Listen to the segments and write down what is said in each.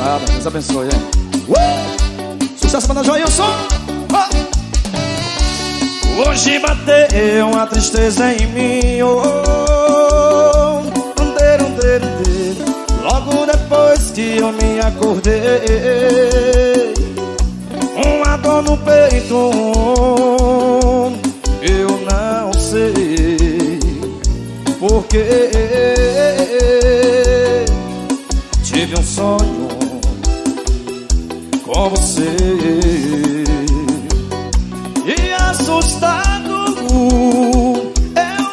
nada, Deus abençoe, hein? Sucesso para Joilson. Hoje bateu uma tristeza em mim, logo depois que eu me acordei, uma dor no peito, eu não sei porque tive um sonho com você e assustado eu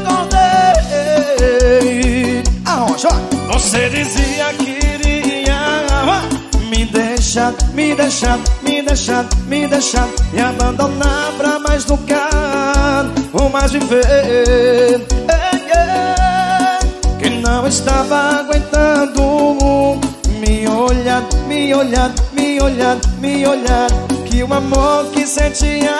acordei. Arrocha. Você dizia que iria me deixar, me deixar, me deixar, me deixar, me abandonar pra mais nunca ou mais viver. Que não estava aguentando me olhar, me olhar, me olhar, me olhar, que o amor que sentia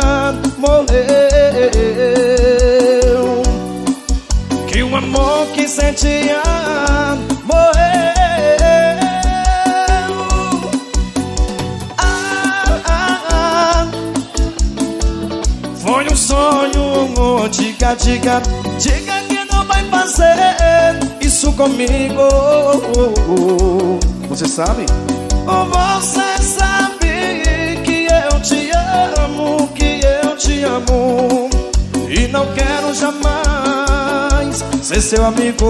morreu, que o amor que sentia morreu. Foi um sonho, diga, diga, diga que não vai fazer isso comigo. Você sabe? Você sabe que eu te amo, que eu te amo, e não quero jamais ser seu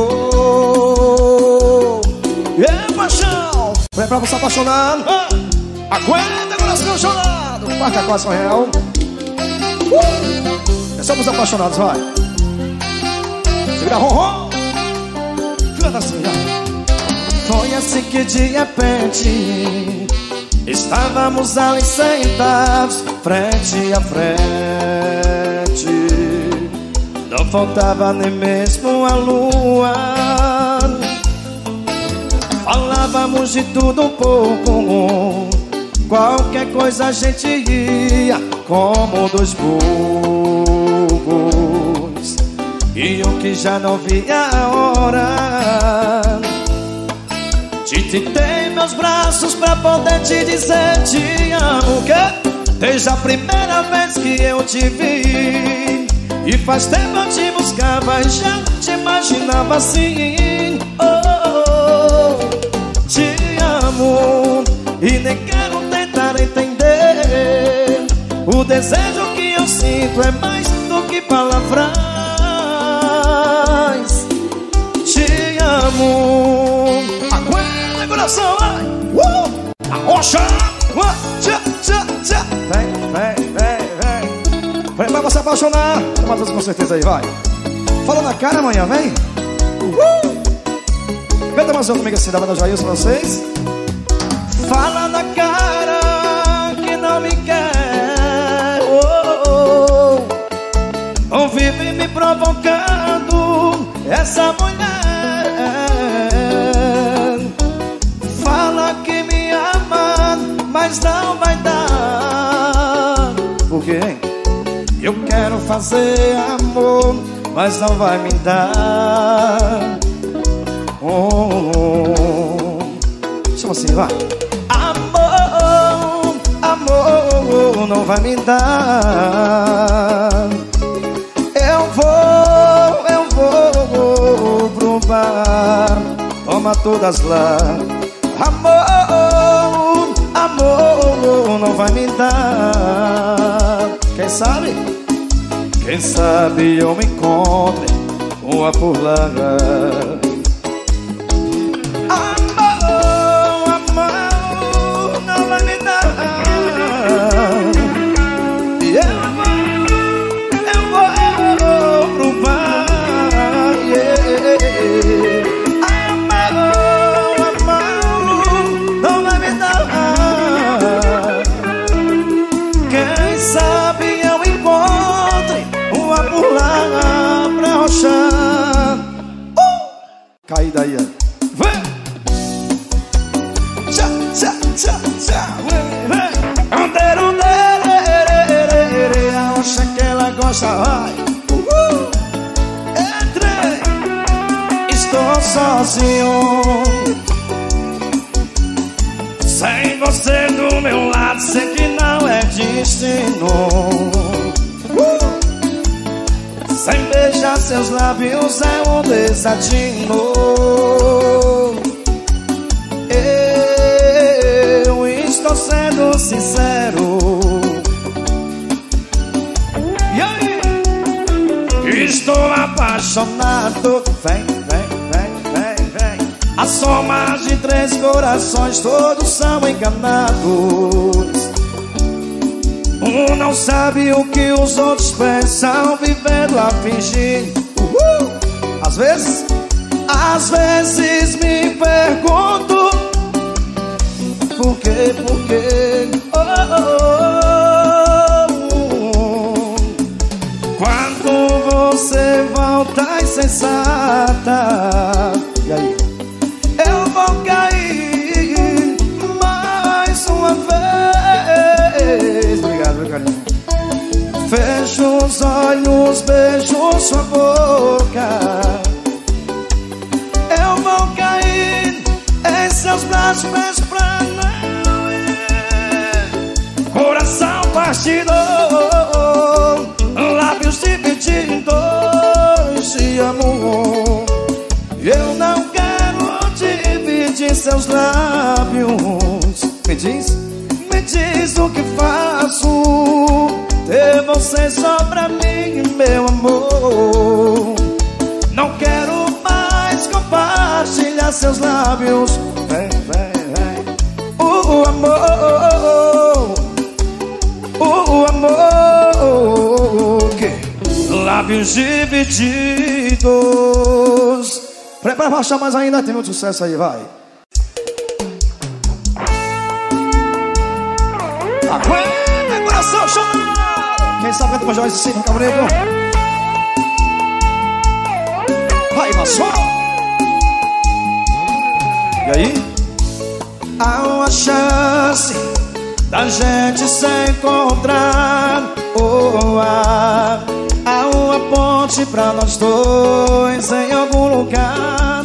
amigo. E paixão, vem pra você apaixonado. Aguenta, coração chorado. Marca quase real. É só pros apaixonados, vai. Segura ronron. Canta assim, já. Foi assim que de repente estávamos ali sentados, frente a frente. Não faltava nem mesmo a lua. Falávamos de tudo um pouco, qualquer coisa a gente ia como dois burros. E eu que já não via a hora de te ter em meus braços pra poder te dizer te amo. Que desde a primeira vez que eu te vi, e faz tempo eu te buscava e já te imaginava assim. Oh, te amo e nem quero tentar entender. O desejo que eu sinto é mais do que palavras. Te amo. Aguenta, coração, vai. Arrocha. Vem, vem, vem, vem. Vem pra você apaixonar. Toma todos com certeza aí, vai. Fala na cara amanhã, vem. Canta mais uma comigo assim, da banda Joilson pra vocês. Fala na cara que não me quer. Não vive me provocando essa mulher. Fala que me ama, mas não vai dar. Por quê, hein? Eu quero fazer amor, mas não vai me dar. Chama assim, vai. Amor, amor, não vai me dar. Eu vou pro bar, toma todas lá. Amor, amor, não vai me dar. Quem sabe? Quem sabe eu me encontre uma por lá. Cai daí, vem! Tchá, tchá, tchá, tchá, vem, vem! Acha que ela gosta, vai! Entrei! Estou sozinho. você do meu lado, sei que não é destino. Sem beijar seus lábios é um desatino. Eu estou sendo sincero. E aí? Estou apaixonado. Vem, vem, vem, vem, vem. A soma de 3 corações, todos são enganados. Um não sabe o que os outros pensam, vivendo a fingir. Às vezes me pergunto por quê, por quê? Quando você volta insensata, e aí? Eu vou cair mais uma vez. Obrigado, meu carinho. Fecho os olhos, beijo sua boca. Eu vou cair em seus braços, beijo pra não ir. Coração partido, lábios divididos em dois. Te amo. Eu não quero dividir seus lábios. Me diz o que faço. Ter você só pra mim, meu amor. Não quero mais compartilhar seus lábios. Vem, vem, vem. O amor, o amor. Que? Lábios divididos. Prepara pra achar mais ainda, tem muito sucesso aí, vai. Aguenta, coração chorando. Quem sabe canta com a Joyce assim, no Cabo Negro. Vai, Maçom. E aí? Há uma chance da gente se encontrar. Há uma ponte pra nós dois em algum lugar.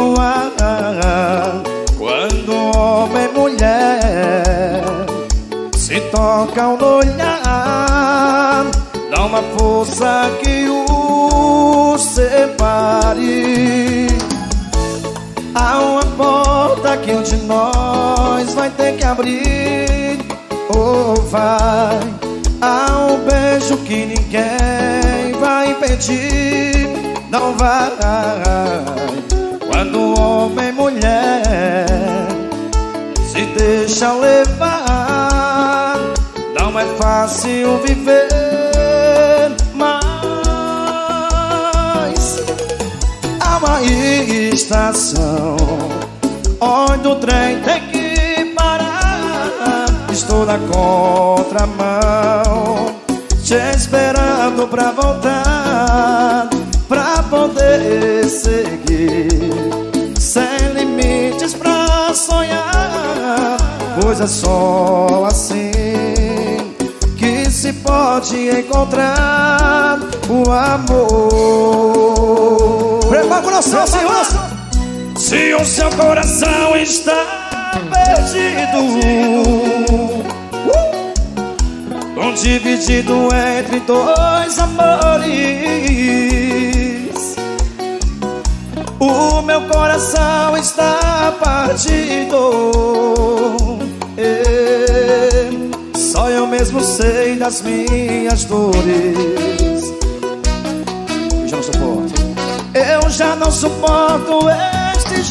Quando homem e mulher se tocam no olhar, dá uma força que os separe. Há uma porta que um de nós vai ter que abrir. Vai. Há um beijo que ninguém vai impedir. Não vai. Quando homem e mulher se deixam levar, não é fácil viver, mas há uma estação onde o trem tem que parar. Estou na contramão, te esperando pra voltar, pra poder seguir, sem limites pra sonhar. Pois é só assim que se pode encontrar o amor. Prepara o coração, Senhor. Se o seu coração está perdido, dividido entre dois amores, o meu coração está partido. Só eu mesmo sei das minhas dores. Eu já não suporto. Eu já não suporto este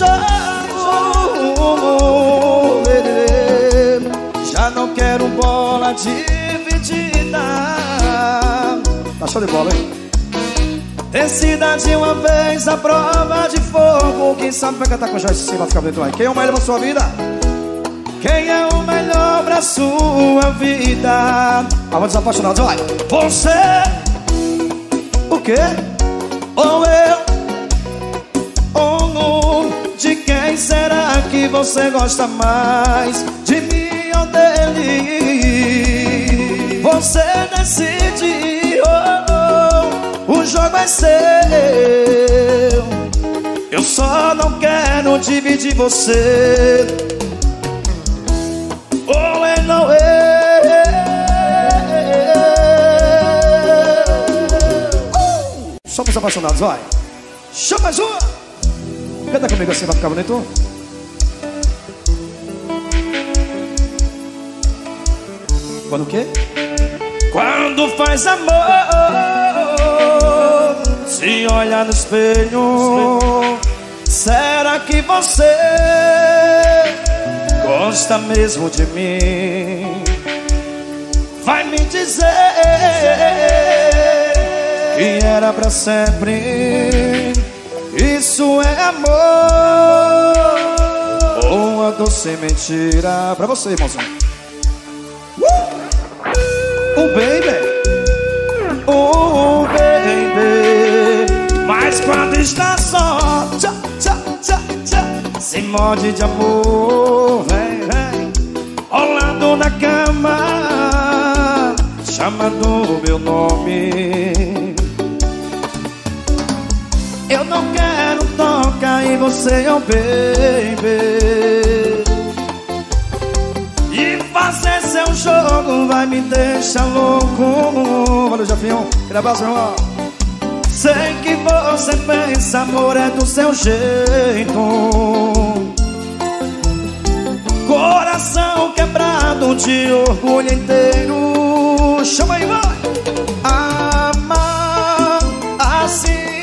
jogo. Já não quero bola dividida. Tá show de bola, hein? Decida de uma vez a prova de fogo. Quem sabe vai cantar com a Joyce sim, vai ficar bonito aí. Quem é o melhor pra sua vida? Quem é o melhor pra sua vida? Vamos desapaixonados, vai. Você, o quê? Ou eu, ou não? De quem será que você gosta mais? De mim ou dele? Você decide, o jogo é seu. Eu só não quero dividir você. Oh, não é. Somos apaixonados, vai. Chama mais uma. Canta comigo assim, vai ficar bonito. Quando o quê? Quando faz amor, se olha no espelho, será que você gosta mesmo de mim? Vai me dizer que era pra sempre. Isso é amor ou uma doce mentira? Pra você, irmãozinho. Baby, mas quando está só, tchá, tchá, tchá, tchá, se morde de amor, vem, vem, rolando na cama, chamando meu nome. Eu não quero tocar em você, oh baby. E fazer seu jogo vai me deixar louco. Valeu, Jefinho. Aquele abraço, meu irmão. Sei que você pensa, amor, é do seu jeito. Coração quebrado de orgulho inteiro. Chama aí, vai. Amar assim,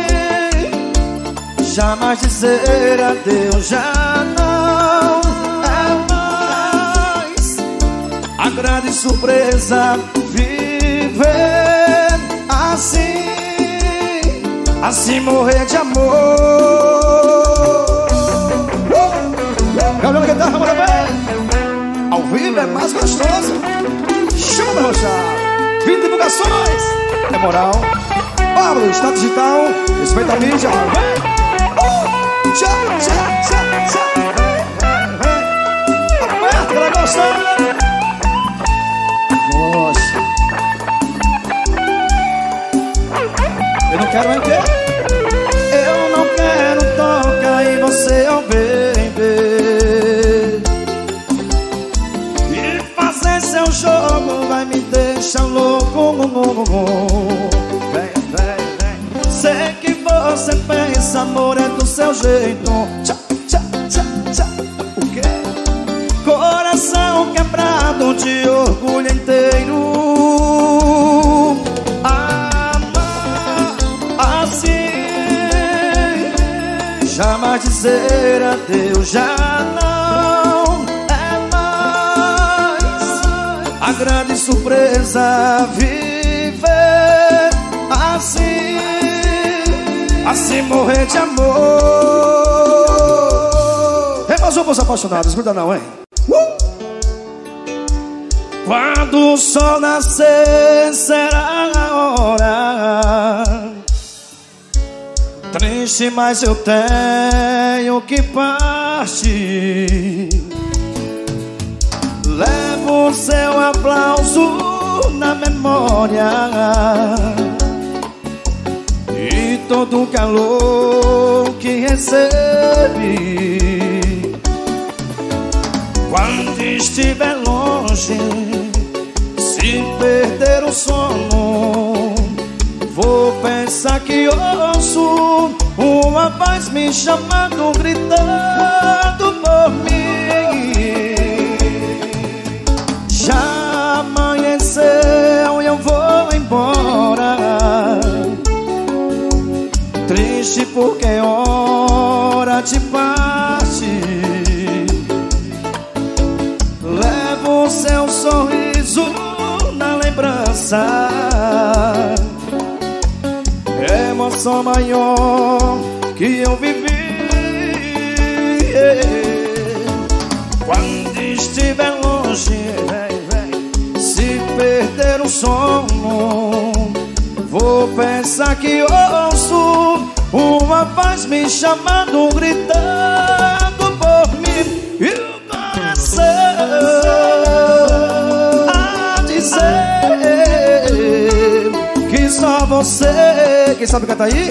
jamais dizer adeus, já não é mais. A grande surpresa, viver assim, assim morrer de amor. Gabriel Guitarra, bora bem. Ao vivo é mais gostoso. Chama pra roxar. 20 divulgações. É moral. Pablo, está digital. Respeita a mídia. Vem. Tchá, tchá, tchá, tchá. Vem. Aperta pra gostar. Nossa. Eu não quero entender. Eu não quero tocar em você, oh baby. E fazer seu jogo vai me deixar louco. Vem, vem, vem. Sei que você pensa, amor, é do seu jeito. Tchá, tchá, tchá, tchá. O quê? Coração quebrado de orgulho inteiro. Jamais dizer adeus, já não é mais. A grande surpresa, viver assim, assim morrer de amor. Repassou pros apaixonados, cuida não, hein? Quando o sol nascer, será a hora. Triste, mas eu tenho que partir. Levo o seu aplauso na memória e todo o calor que recebi. Quando estiver longe, se perder o sono, vou pensar que ouço uma voz me chamando, gritando por mim. Já amanheceu e eu vou embora, triste porque é hora de partir. Levo o seu sorriso na lembrança, emoção maior que eu vivi. Quando estiver longe, vem, vem, se perder o sono, vou pensar que ouço uma voz me chamando, gritando por mim. E o coração a dizer que só você, quem sabe cantar aí,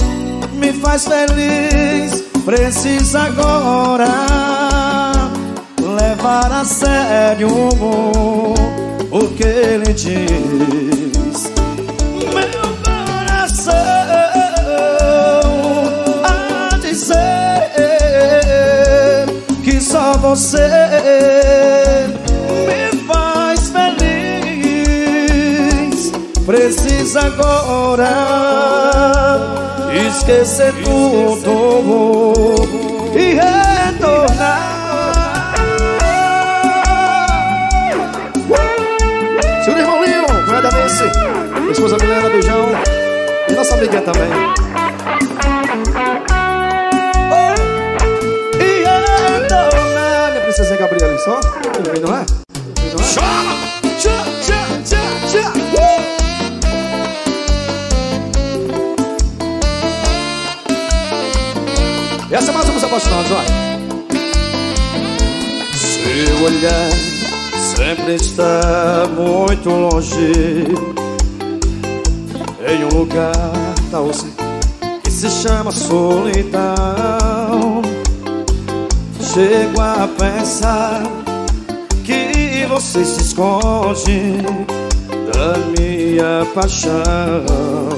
me faz feliz. Precisa agora levar a sério o que ele diz. Meu coração a dizer que só você me faz feliz. Precisa agora esquecer tudo e retornar. Segura, irmão Lino, cunhada Alice, esposa Milena, beijão. E nossa amiga também. E retornar. Minha princesa Gabriela, só? Tudo bem, não é? Chama! E essa é mais uma apaixonados, olha. Seu olhar sempre está muito longe, em um lugar da você que se chama solidão. Chego a pensar que você se esconde da minha paixão.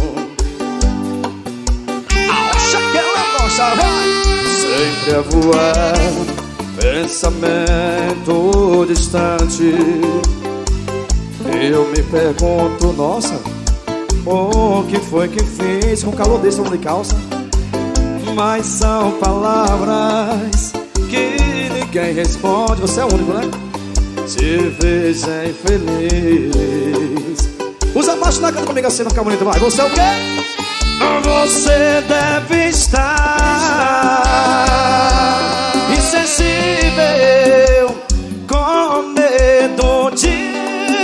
Sempre a voar, pensamento distante. Eu me pergunto, nossa, o que foi que fiz com calor desse homem de calça? Mas são palavras que ninguém responde. Você é o único, né? Te vejo infeliz. Usa baixo na cara comigo assim, não fica bonito, vai. Você é o quê? Você deve estar insensível, com medo de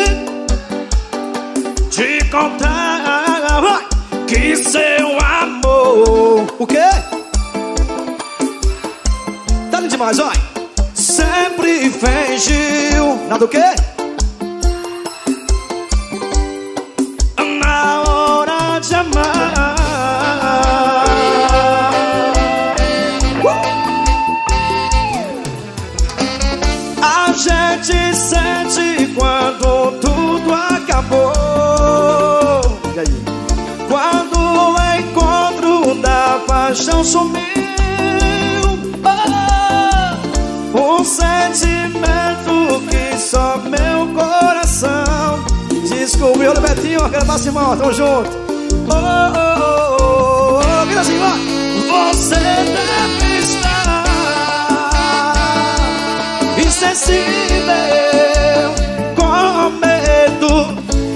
te contar que seu amor... O quê? Tá lindo demais, olha. Sempre fingiu... Nada o quê? Na hora de amar. A gente sente quando tudo acabou. E aí? Quando o encontro da paixão sumiu. Um sentimento que só meu coração descobriu. Olha o Betinho, aquela passa irmão, tamo junto. Vira assim, vai. Você deve estar insensível, com medo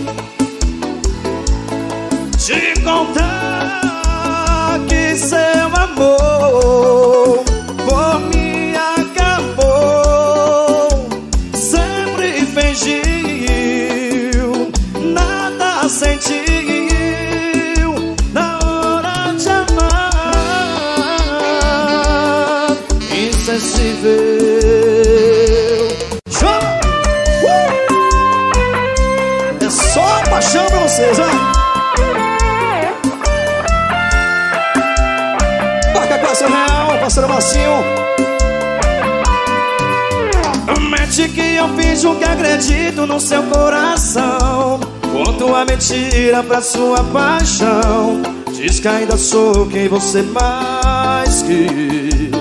de contar que seu amor por mim acabou. Sempre fingiu, nada sentiu na hora de amar. Insensível. É só paixão pra vocês, ó. Toca coração real, parceiro Marcinho. Mente que eu finjo que acredito no seu coração. Conto a mentira pra sua paixão. Diz que ainda sou quem você mais quis.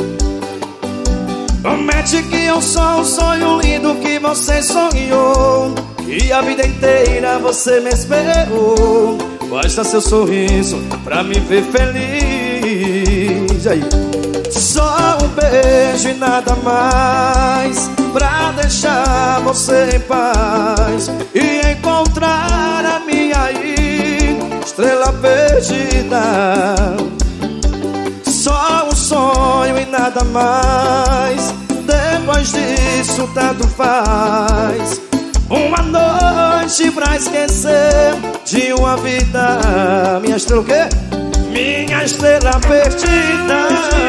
Promete que eu sou um sonho lindo que você sonhou, e a vida inteira você me esperou. Basta seu sorriso pra me ver feliz. Aí. Só um beijo e nada mais, pra deixar você em paz e encontrar a minha estrela perdida. Só um sonho e nada mais. Depois disso tanto faz. Uma noite pra esquecer de uma vida. Minha estrela o quê? Minha estrela perdida.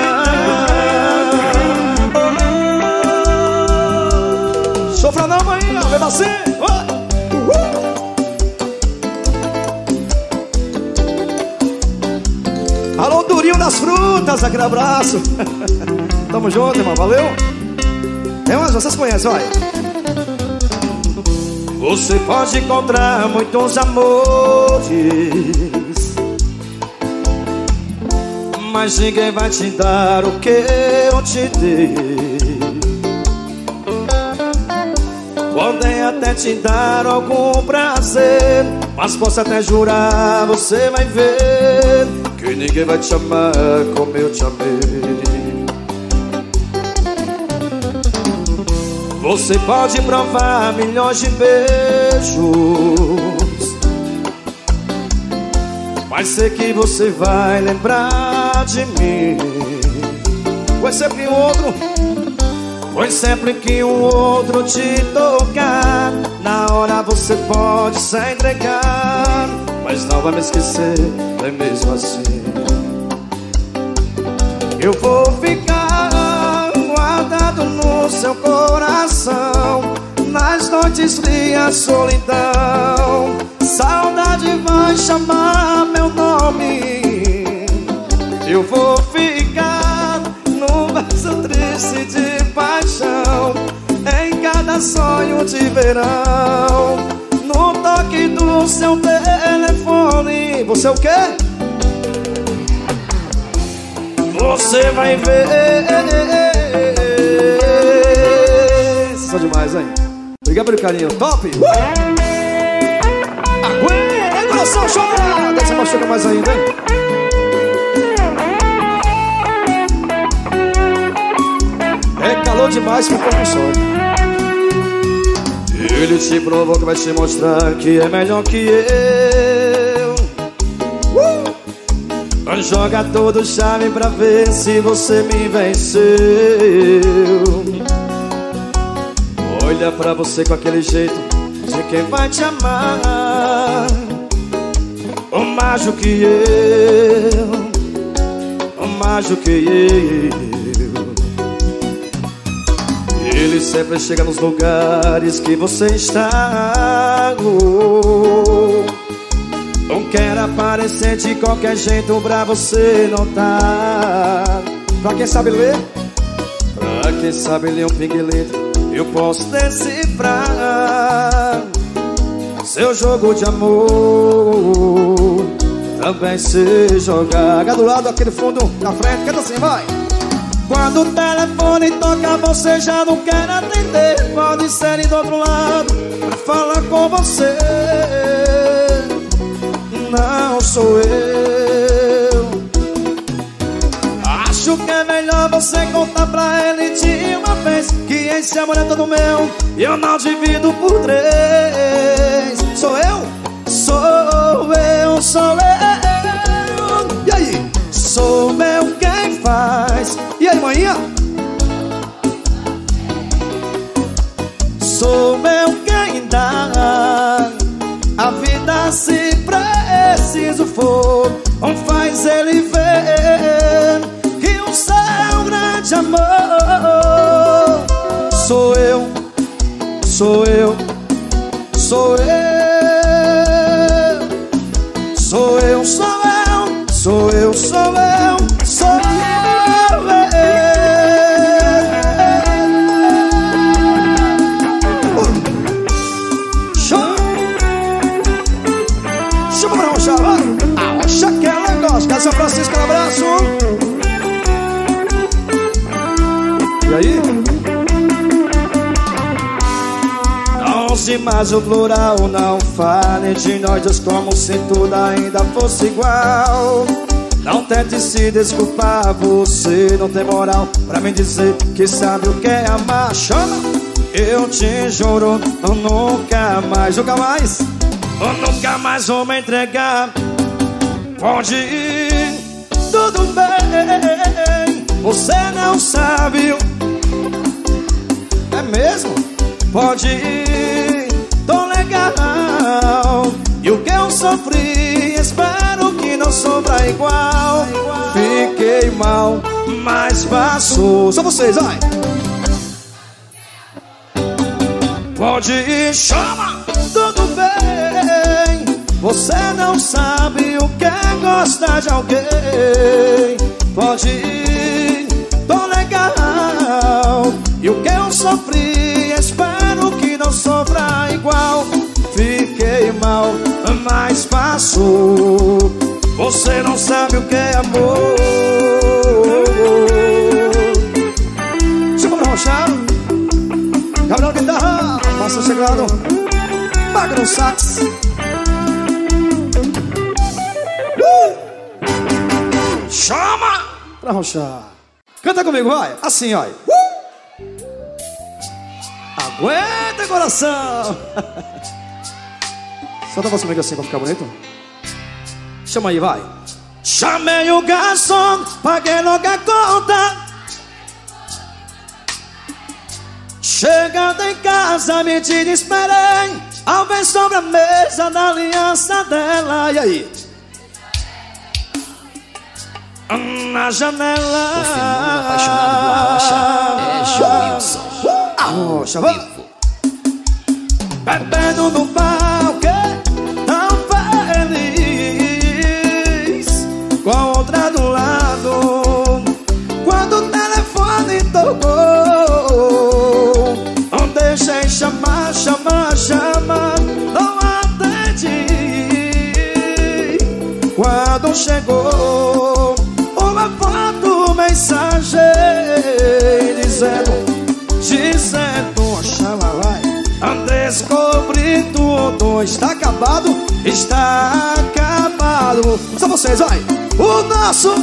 Sofra não, mãe, vem assim. Alô, Durinho das Frutas, aquele abraço. Tamo junto, irmão, valeu. Tem umas, vocês conhecem, olha. Você pode encontrar muitos amores, mas ninguém vai te dar o que eu te dei. Podem até te dar algum prazer, mas posso até jurar, você vai ver que ninguém vai te amar como eu te amei. Você pode provar milhões de beijos, mas sei que você vai lembrar de mim. Foi sempre que um outro te tocar, na hora você pode se entregar, mas não vai me esquecer, é mesmo assim. Eu vou ficar guardado no seu coração, nas noites frias, solidão. Saudade vai chamar meu nome. Eu vou ficar num verso triste de paixão, em cada sonho de verão, no toque do seu telefone. Você é o quê? Você vai ver. Só demais, hein? Obrigado pelo carinho, top! Aguenta, coração, chora! Deixa eu machucar mais ainda, hein? É calor demais pro corpo só. Ele te provoca, vai te mostrar que é melhor que eu. Joga todo chave pra ver se você me venceu. Olha pra você com aquele jeito de quem vai te amar, mais do que eu, mais do que eu. Ele sempre chega nos lugares que você está. Não quer aparecer de qualquer jeito pra você notar. Pra quem sabe ler, pra quem sabe ler um pinguelito, eu posso decifrar seu jogo de amor. Também sei jogar. Do lado, aquele fundo na frente, canta assim, vai. Quando o telefone toca, você já não quer atender. Pode ser ir do outro lado pra falar com você. Não sou eu. Acho que é melhor você contar pra ele de uma vez que esse amor é todo meu e eu não divido por 3. Sou eu? Sou eu, sou eu. E aí? Sou eu quem faz. E aí, manhã? Sou eu quem dá a vida se preciso for. Faz ele ver que o seu grande amor sou eu, sou eu, sou eu, sou eu, sou eu, sou eu, sou eu, sou eu. São Francisco, um abraço. E aí? Não use mais o plural, não fale de nós dois como se tudo ainda fosse igual. Não tente se desculpar, você não tem moral pra me dizer que sabe o que é amar. Chama! Eu te juro, eu nunca mais vou me entregar. Pode ir, tudo bem. Você não sabe. É mesmo? Pode ir, tô legal. E o que eu sofri, espero que não sofra igual. Fiquei mal, mas passou. Só vocês, vai. Pode ir, chama, tudo bem. Você não sabe o que é gostar de alguém. Pode ir, tô legal. E o que eu sofri, espero que não sofra igual. Fiquei mal, mas passou. Você não sabe o que é amor. Chama pra rochar. Gabriel guitarra, passa o chegado. Magno sax. Chama pra rochar. Canta comigo, vai. Assim, ó. Aguenta, coração. Solta a voz comigo assim pra ficar bonito. Chama aí, vai. Chamei o garçom, paguei logo a conta. Chegando em casa, me desesperei ao ver sobre a mesa da aliança dela. E aí? Na janela. O fenômeno apaixonado do Arrocha é João Wilson. Arrocha, vai. Bebendo no balcão, tão feliz, com outra do lado. Quando o telefone tocou, não deixei chamar, não atendi. Quando chegou uma foto, mensagem dizendo, oxalá, descobri tudo, está acabado, está acabado. Só vocês, vai. O nosso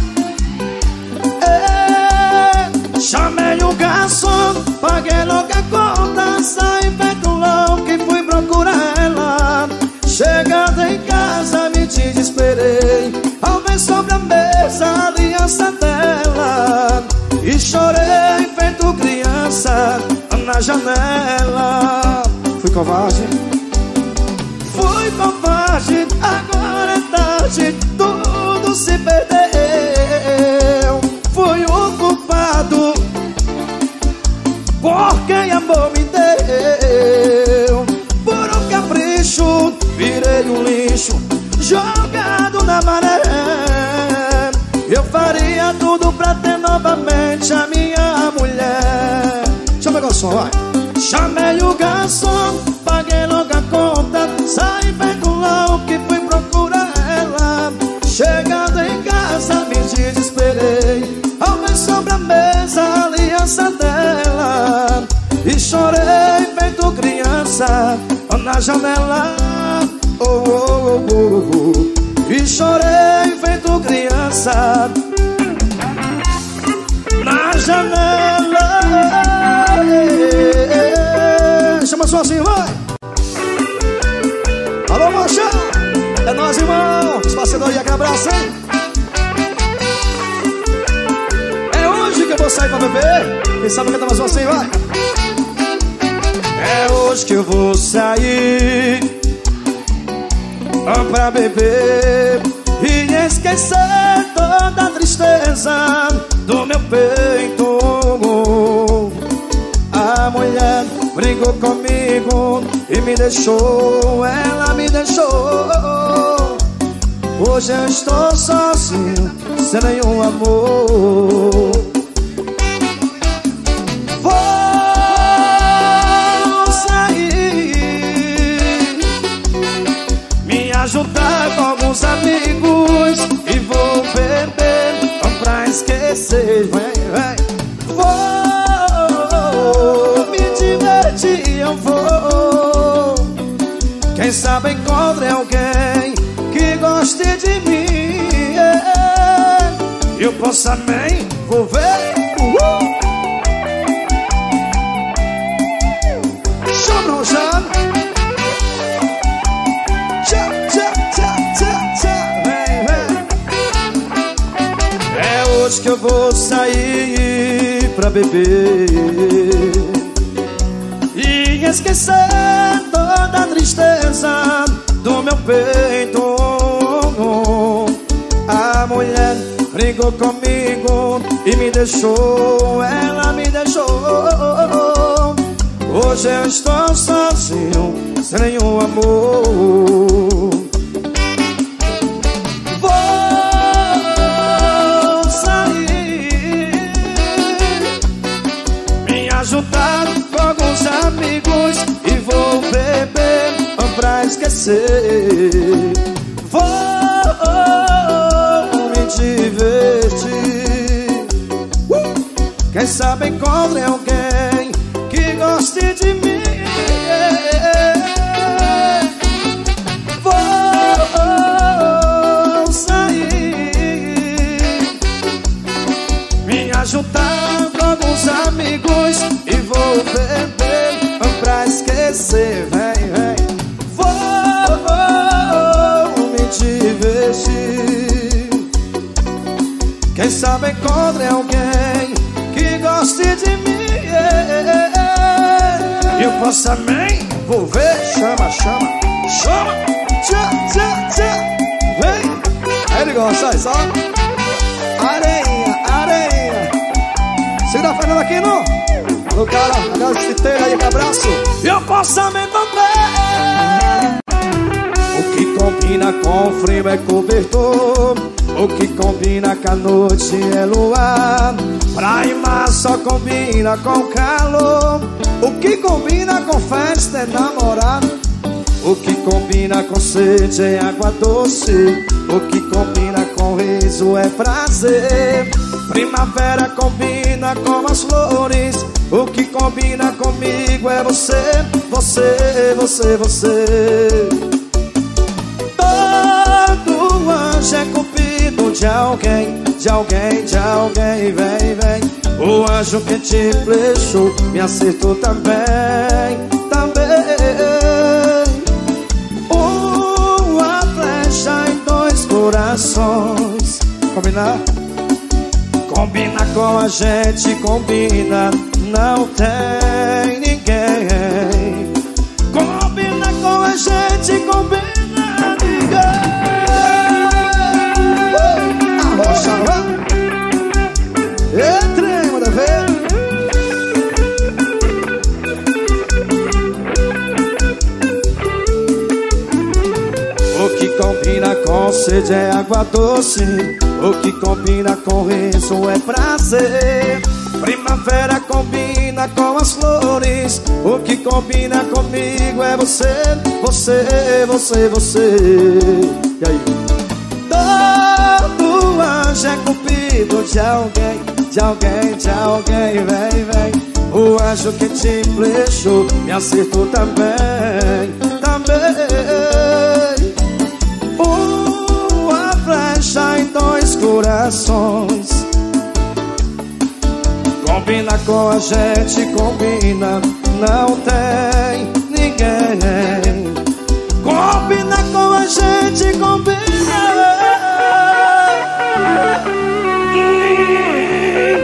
chamei o garçom, paguei logo a conta, saí feito louco e fui procurar ela. Chegando em casa, me desesperei ao ver sobre a mesa a aliança dela. E chorei feito criança na janela. Fui covarde, agora é tarde, tudo se perdeu. Fui o culpado, porque amor me deu. Por um capricho, virei um lixo, jogado na maré. Eu faria tudo pra ter novamente a minha mulher. Chama o garçom, vai. Chamei o garçom, paguei logo a conta, saí feito louco e fui procurar ela. Chegando em casa, me desesperei ao ver sobre a mesa a aliança dela. E chorei feito criança na janela. E chorei feito criança na janela. Chama só assim, vai. Alô, Mocha. É nós, irmão. Os parceiros aí, aquele abraço, hein? É hoje que eu vou sair pra beber. Quem sabe cantar mais uma assim, vai. É hoje que eu vou sair pra beber e esquecer toda a tristeza do meu peito. A mulher brigou comigo e me deixou, ela me deixou. Hoje eu estou sozinho, sem nenhum amor. Vou sair, me ajudar com alguns amigos e vou beber pra esquecer. Vem. Vou me divertir, eu vou. Quem sabe encontre alguém que goste de mim, eu posso também, vou ver. Chama, chama. É hoje que eu vou sair pra beber e esquecer toda a tristeza do meu peito. A mulher brigou comigo e me deixou, ela me deixou. Hoje eu estou sozinho, sem nenhum amor. Vou sair, me juntar com alguns amigos e vou beber pra esquecer. Vou me divertir. Quem sabe encontre alguém que goste de mim. Vou sair, me juntar com alguns amigos e vou beber pra esquecer. Vem, vem. Vou me divertir. Quem sabe encontre alguém que goste de mim. E eu posso também envolver. Chama, chama, chama. Tchá, tchá, tchá. Vem. Aí ele gosta, olha só. Areinha, areinha. Segura a Fernanda aqui, não? Alô, cara, agora esse teiro aí, que abraço. E eu posso também envolver. O que combina com frio é cobertor. O que combina com a noite é luar. Praia e mar só combina com calor. O que combina com festa é namorar. O que combina com sede é água doce. O que combina com riso é prazer. Primavera combina com as flores. O que combina comigo é você, você, você, você. Todo anjo é cupido de alguém, de alguém, de alguém. Vem, vem. O anjo que te flechou me acertou também, também. Uma flecha em dois corações. Combinar? Combina com a gente, combina. Não tem ninguém. Combina com a gente, combina ninguém. Arrocha, vai. Trem, manda ver. O que combina com sede é água doce. O que combina com riso é prazer. Primavera combina com as flores. O que combina comigo é você, você, você, você. E aí? Todo anjo é cupido de alguém, de alguém, de alguém. Vem, vem. O anjo que te flechou me acertou também, também. Uma flecha em dois corações. Combina com a gente, combina. Não tem ninguém. Combina com a gente, combina. Ninguém.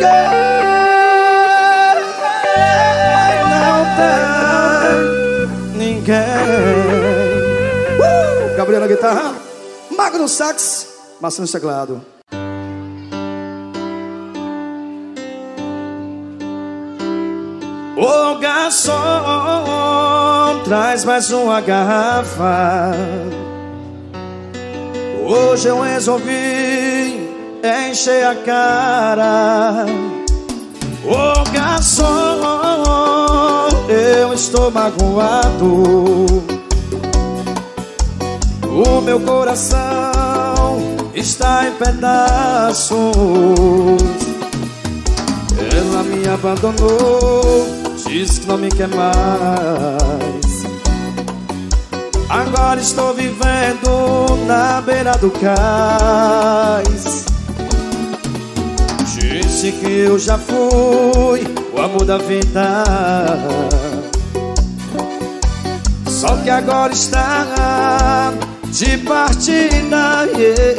Não tem ninguém. Gabriel na guitarra, Mago no sax, Márcio no teclado. Ô garçom, traz mais uma garrafa. Hoje eu resolvi encher a cara. Ô garçom, eu estou magoado. O meu coração está em pedaços. Ela me abandonou, diz que não me quer mais. Agora estou vivendo na beira do cais. Disse que eu já fui o amor da vida. Só que agora está de partida.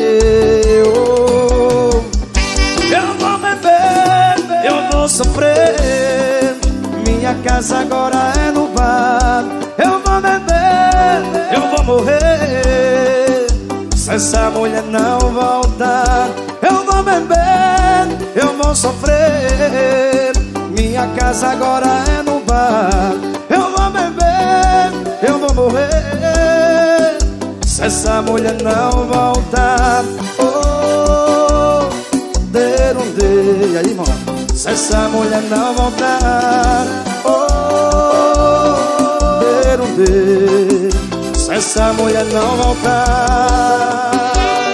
Eu vou beber, eu vou sofrer. Minha casa agora é no bar. Eu vou beber, eu vou morrer se essa mulher não voltar. Eu vou beber, eu vou sofrer. Minha casa agora é no bar. Eu vou beber, eu vou morrer se essa mulher não voltar. Oh, de. E aí, irmão? Se essa mulher não voltar. de se essa mulher não voltar.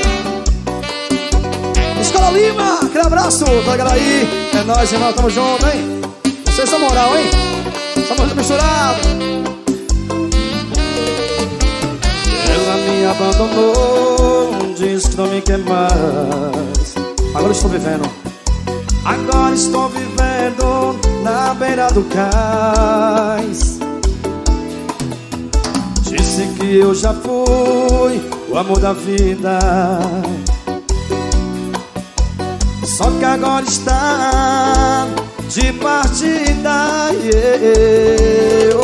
Escola Lima, aquele abraço pra galera aí. É nóis, irmão, tamo junto, hein? Vocês são moral, hein? Estamos misturados. Ela me abandonou, diz que não me quer mais. Agora estou vivendo na beira do cais. Disse que eu já fui o amor da vida, só que agora está de partida. Eu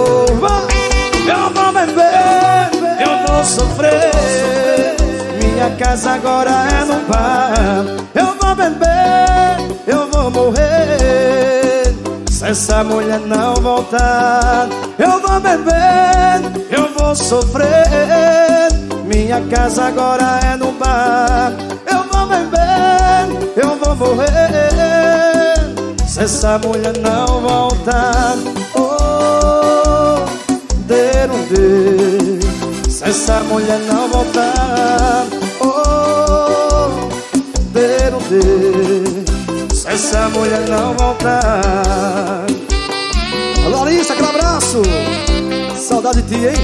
vou beber, eu vou sofrer. Minha casa agora é no bar. Eu vou beber, eu vou morrer se essa mulher não voltar. Eu vou beber, eu vou sofrer. Minha casa agora é no bar. Eu vou beber, eu vou morrer se essa mulher não voltar. Oh, derunde, se essa mulher não voltar. Oh, derunde, se essa mulher não voltar. Alô, Larissa, aquele abraço. Saudade de ti, hein?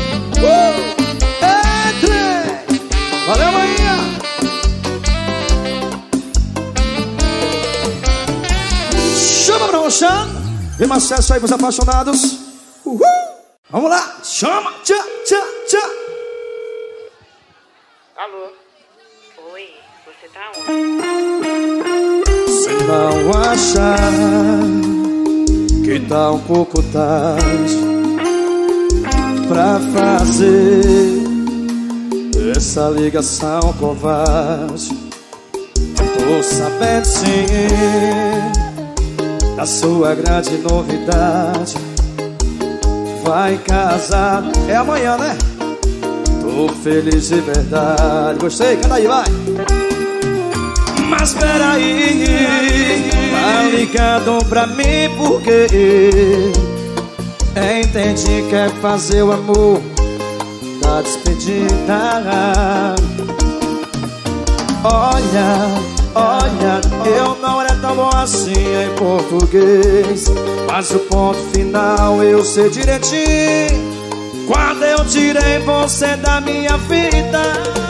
Entre! Valeu, manhã! Chama pra roxar. Vem mais sucesso aí pros apaixonados. Uhul! Vamos lá! Chama! Tchá, tchá, tchá! Alô? Oi, você tá onde? Se não achar que tá um pouco tarde pra fazer essa ligação covarde, tô sabendo sim da sua grande novidade. Vai casar, é amanhã, né? Tô feliz de verdade. Gostei, canta aí, vai. Mas peraí, tá ligado pra mim porque entendi que é fazer o amor da despedida. Olha, eu não era tão bom assim em português, mas o ponto final eu sei direitinho. Quando eu tirei você da minha vida,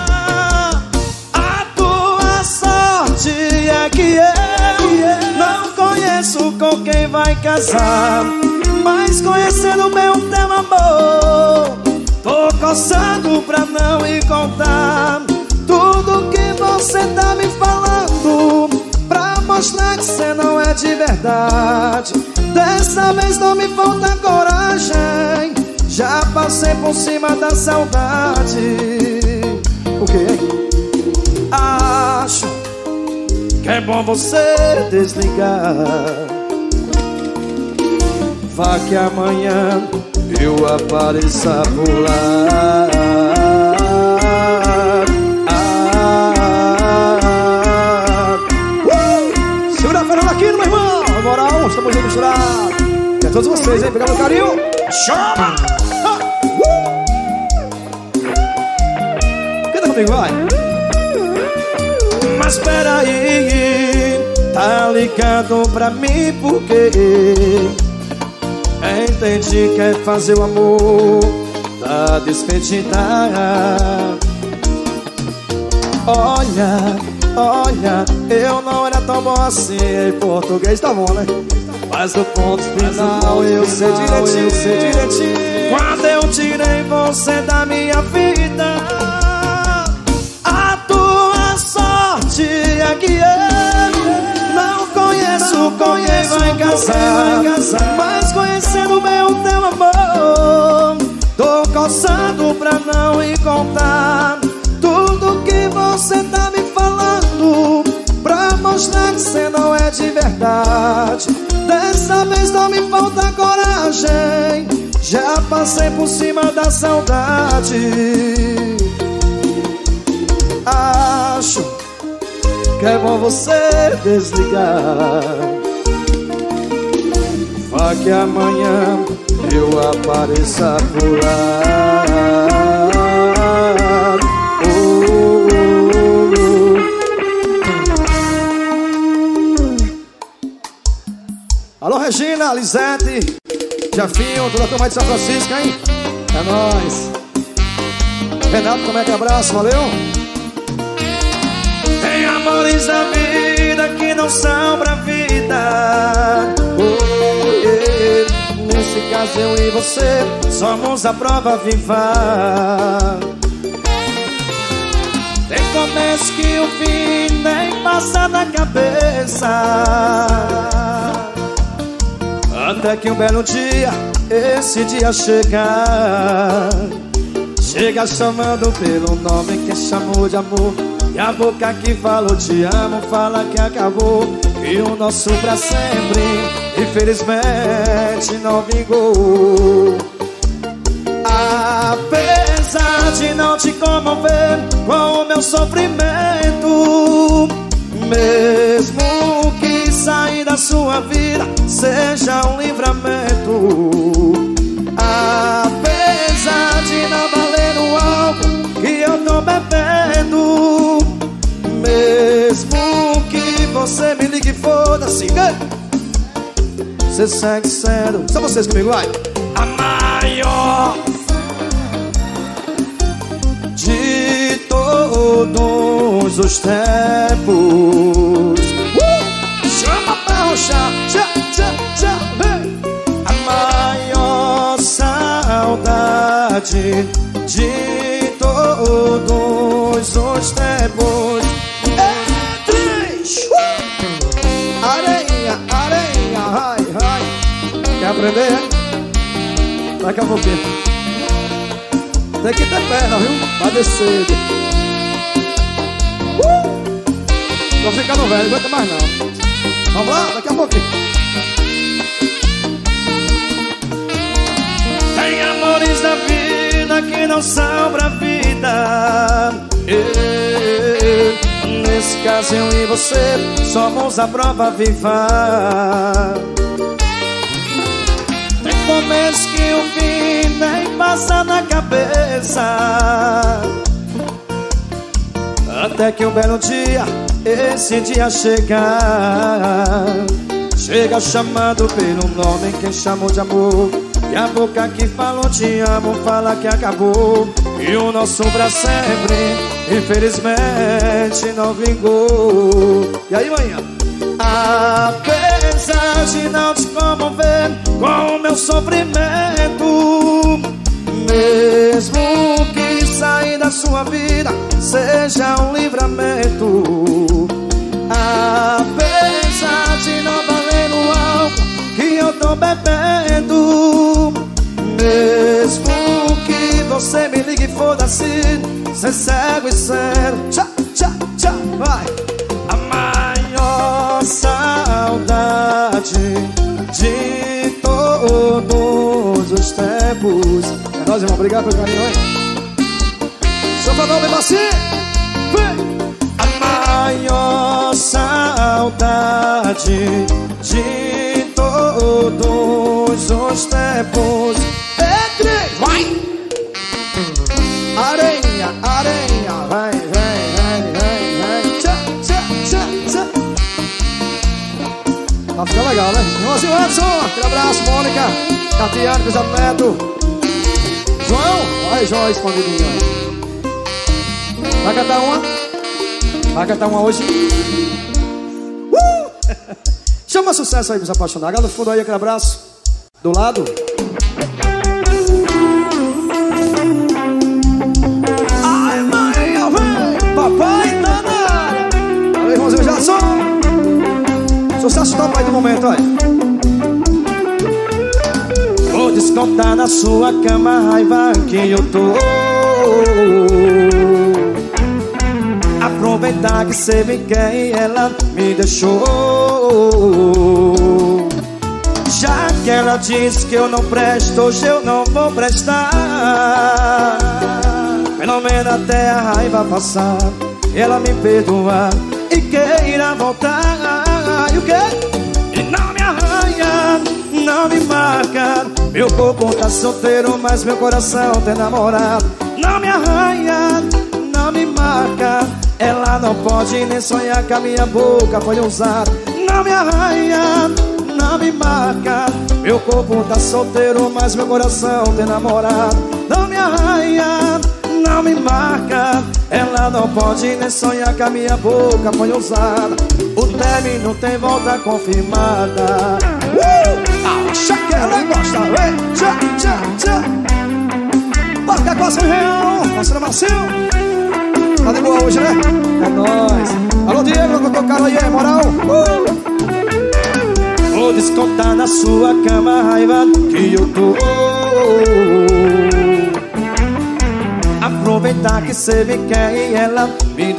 a tua sorte é que eu não conheço com quem vai casar, mas conhecendo bem o teu amor, tô coçando pra não ir contar tudo que você tá me falando, pra mostrar que você não é de verdade. Dessa vez não me falta coragem, já passei por cima da saudade. O quê, hein? Acho que é bom você desligar. Vá que amanhã eu apareça por lá. Segunda-feira aqui, meu irmão. Moral, estamos juntos misturados. E a todos vocês, hein? Pegando carinho. Chama! Canta comigo, vai. Mas peraí, tá ligado pra mim porque entendi que é fazer o amor da despedida. Olha, eu não era tão bom assim em português, tá bom, né? Mas o ponto final eu sei direitinho. Quando eu tirei você da minha vida, a tua sorte é que eu não conheço com quem vai casar, mas conhecendo bem o teu amor, tô coçando pra não ir contar tudo que você tá me falando, pra mostrar que você não é de verdade. Dessa vez não me falta coragem, já passei por cima da saudade. Acho que é bom você desligar. Vá que amanhã eu apareça por lá. Alô, Regina, Lisete, Jafinho, toda a turma de São Francisco, hein? É nóis. Renato, como é que abraço? Valeu. Tem amores da vida que não são pra vida. Nesse caso eu e você somos a prova viva. Tem começo que o fim nem passa na cabeça, até que um belo dia, esse dia chega. Chega chamando pelo nome que chamou de amor, e a boca que falou te amo fala que acabou, e o nosso pra sempre infelizmente não vingou. Apesar de não te comover com o meu sofrimento, mesmo que sair da sua vida seja um livramento, apesar de não valer o álcool que eu tô bebendo, mesmo que você me ligue, foda-se, você segue sendo, só vocês comigo, vai. A maior de todos os tempos. Chama pra roxar, tchá, tchá, tchá, vem. A maior saudade de todos os tempos. Areia, areia, ai, ai. Quer aprender? Daqui a pouquinho. Tem que ter perna, viu? Vai descer. Tô ficando velho, não aguenta mais não. Vamos lá? Daqui a pouquinho. Tem amores da vida que não são pra vida. Nesse caso eu e você somos a prova viva. Tem começo que o fim nem passa na cabeça, até que um belo dia, esse dia chega. Chega chamando pelo nome que chamou de amor, e a boca que falou te amo fala que acabou, e o nosso pra sempre infelizmente não vingou. E aí, manhã? Apesar de não te comover com o meu sofrimento, mesmo que sair da sua vida seja um livramento, apesar de não valer o álcool que eu tô bebendo, mesmo que você me ligue, foda-se, cê cego e sério, tchá, tchá, tchá, vai. A maior saudade de todos os tempos. É nóis, irmão, obrigado pelo carinho, hein? Só pra não bem assim, vem. A maior saudade de todos os tempos. Entre, vai. Areia, areia, vai, vai, vai, vai, vai. Tchá, tchá, tchá, tchá. Vai ficar legal, né? Irmãozinho Edson, aquele abraço, Mônica, Tatiana, Crisado Neto, João, olha João aí escondidinho, aí. Vai cantar uma? Vai cantar uma hoje? Chama sucesso aí pros apaixonados. Lá no fundo aí, aquele abraço. Do lado. Ai, Maria, vem! Papai tá na área. Valeu, irmãozinho Jason. Sucesso top aí do momento, olha. Vou descontar na sua cama a raiva que eu tô. Aproveitar que cê me quer e ela me deixou. Já que ela disse que eu não presto, hoje eu não vou prestar. Pelo menos até a raiva passar, ela me perdoar e queira voltar. E o quê? E não me arranha, não não me marca. Meu corpo tá solteiro, mas meu coração tem namorado. Não me arranha, não me marca. Ela não pode nem sonhar que a minha boca foi usada. Não me arranha, não me marca. Meu corpo tá solteiro, mas meu coração tem namorado. Não me arranha, não me marca. Ela não pode nem sonhar que a minha boca foi usada. O término tem volta confirmada. Acha que ela gosta, vem, tchá, tchá, tchá. Toca com a real, parceiro Marcinho. Tá de boa hoje, né? É nóis. Alô, Diego, vou tocar aí, moral. Vou descontar na sua cama a raiva que eu tô. Aproveitar que cê me quer e ela me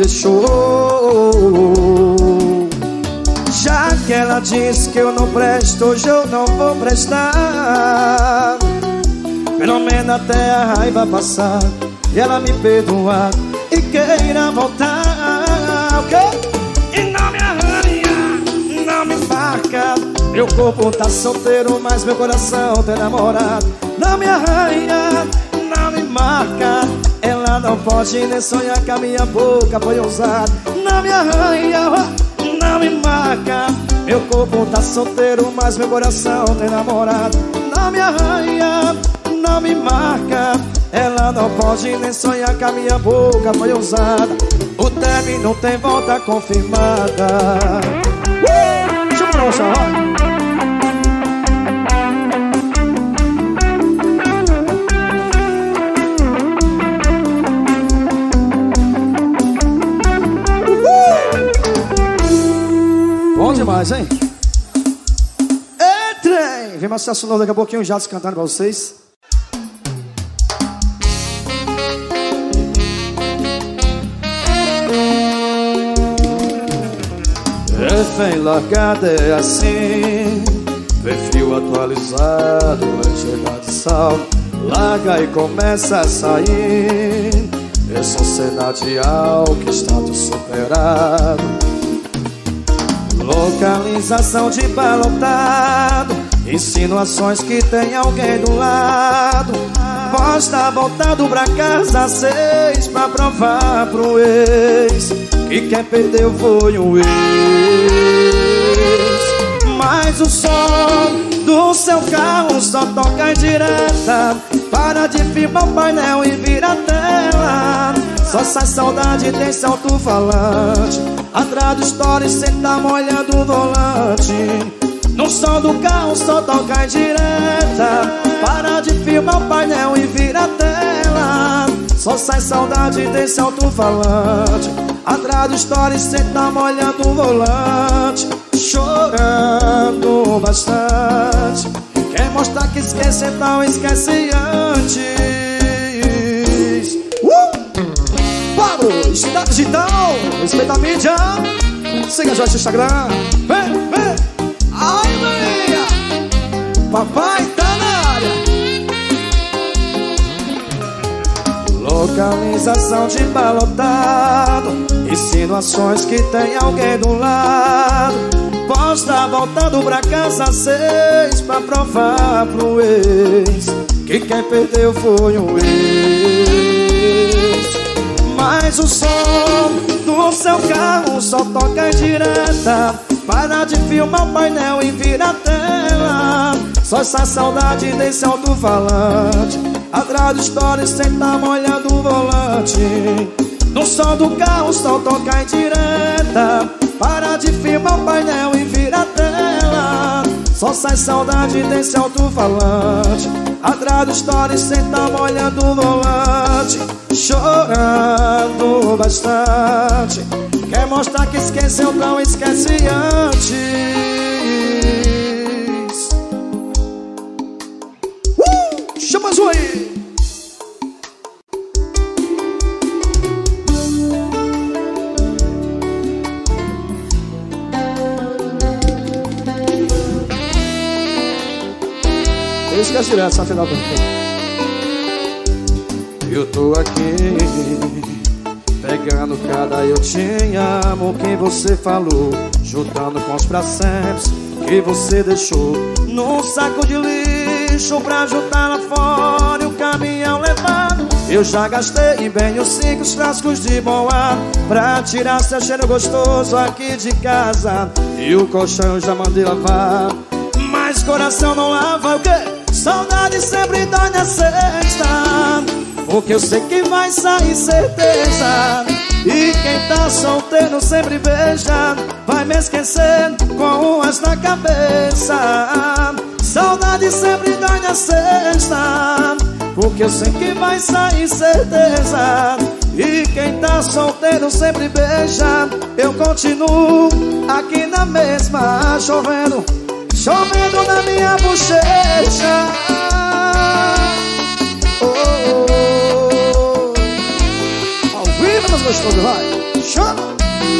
deixou. Já que ela disse que eu não presto, hoje eu não vou prestar. Pelo menos até a raiva passar e ela me perdoar e queira voltar, okay? E não me arranha, não me marca. Meu corpo tá solteiro, mas meu coração tem namorado. Não me arranha, não me marca. Ela não pode nem sonhar que a minha boca foi usada. Não me arranha, não me marca. Meu corpo tá solteiro, mas meu coração tem namorado. Não me arranha, não me marca. Ela não pode nem sonhar que a minha boca foi usada. O término tem volta confirmada. Deixa eu pra você, ó. Bom demais, hein? Entrem! Vem mais sucesso novo daqui a pouquinho, já cantando pra vocês. Refém largada é assim, perfil atualizado, chegar de sal. Larga e começa a sair. É só cena de algo que está tudo superado. Localização de balotado, insinuações que tem alguém do lado. Voz tá voltado pra casa 6 pra provar pro ex que quem perdeu foi o ex. Mas o som do seu carro só toca em direta. Para de filmar o painel e vira a tela. Só sai saudade desse alto-falante. Atrás do story cê tá molhando o volante. No som do carro só toca em direta. Para de filmar o painel e vira a tela. Só sai saudade desse alto-falante. Atrás do story cê tá molhando o volante. Chorando bastante. Quer mostrar que esquece, então esquece antes. Pablo, Cidade Digital, respeita a mídia. Siga já no Instagram. Vem, vem. Ai, Maria, papai tá na área. Localização de balotado, insinuações que tem alguém do lado. Posta voltando pra casa 6 pra provar pro ex que quem perdeu foi o ex. Mas o som do seu carro só toca em direta. Para de filmar o painel e vira a tela. Só essa saudade desse alto-falante. Atrás do story cê tá molhando o volante. No som do carro só toca em direta. Para de filmar o painel e vira a tela. Só sai saudade desse alto-falante. Atrás do story cê tá molhando o volante. Chorando bastante. Quer mostrar que esqueceu, não esquece antes. Chama a sua aí. Esquece direto, essa final do eu tô aqui pegando cada eu te amo que você falou, juntando com os pra sempre. que você deixou num saco de lixo pra juntar lá fora e o caminhão levar. Eu já gastei bem os 5 frascos de bom ar pra tirar seu cheiro gostoso aqui de casa, e o colchão eu já mandei lavar, mas coração não lava. O quê? Saudade sempre dói na sexta, porque eu sei que vai sair certeza. E quem tá solteiro sempre beija, vai me esquecer com umas na cabeça. Saudade sempre dói na sexta, porque eu sei que vai sair certeza. E quem tá solteiro sempre beija, eu continuo aqui na mesma, chovendo, chovendo na minha bochecha. Ao vivo, mas gostoso, vai, chama.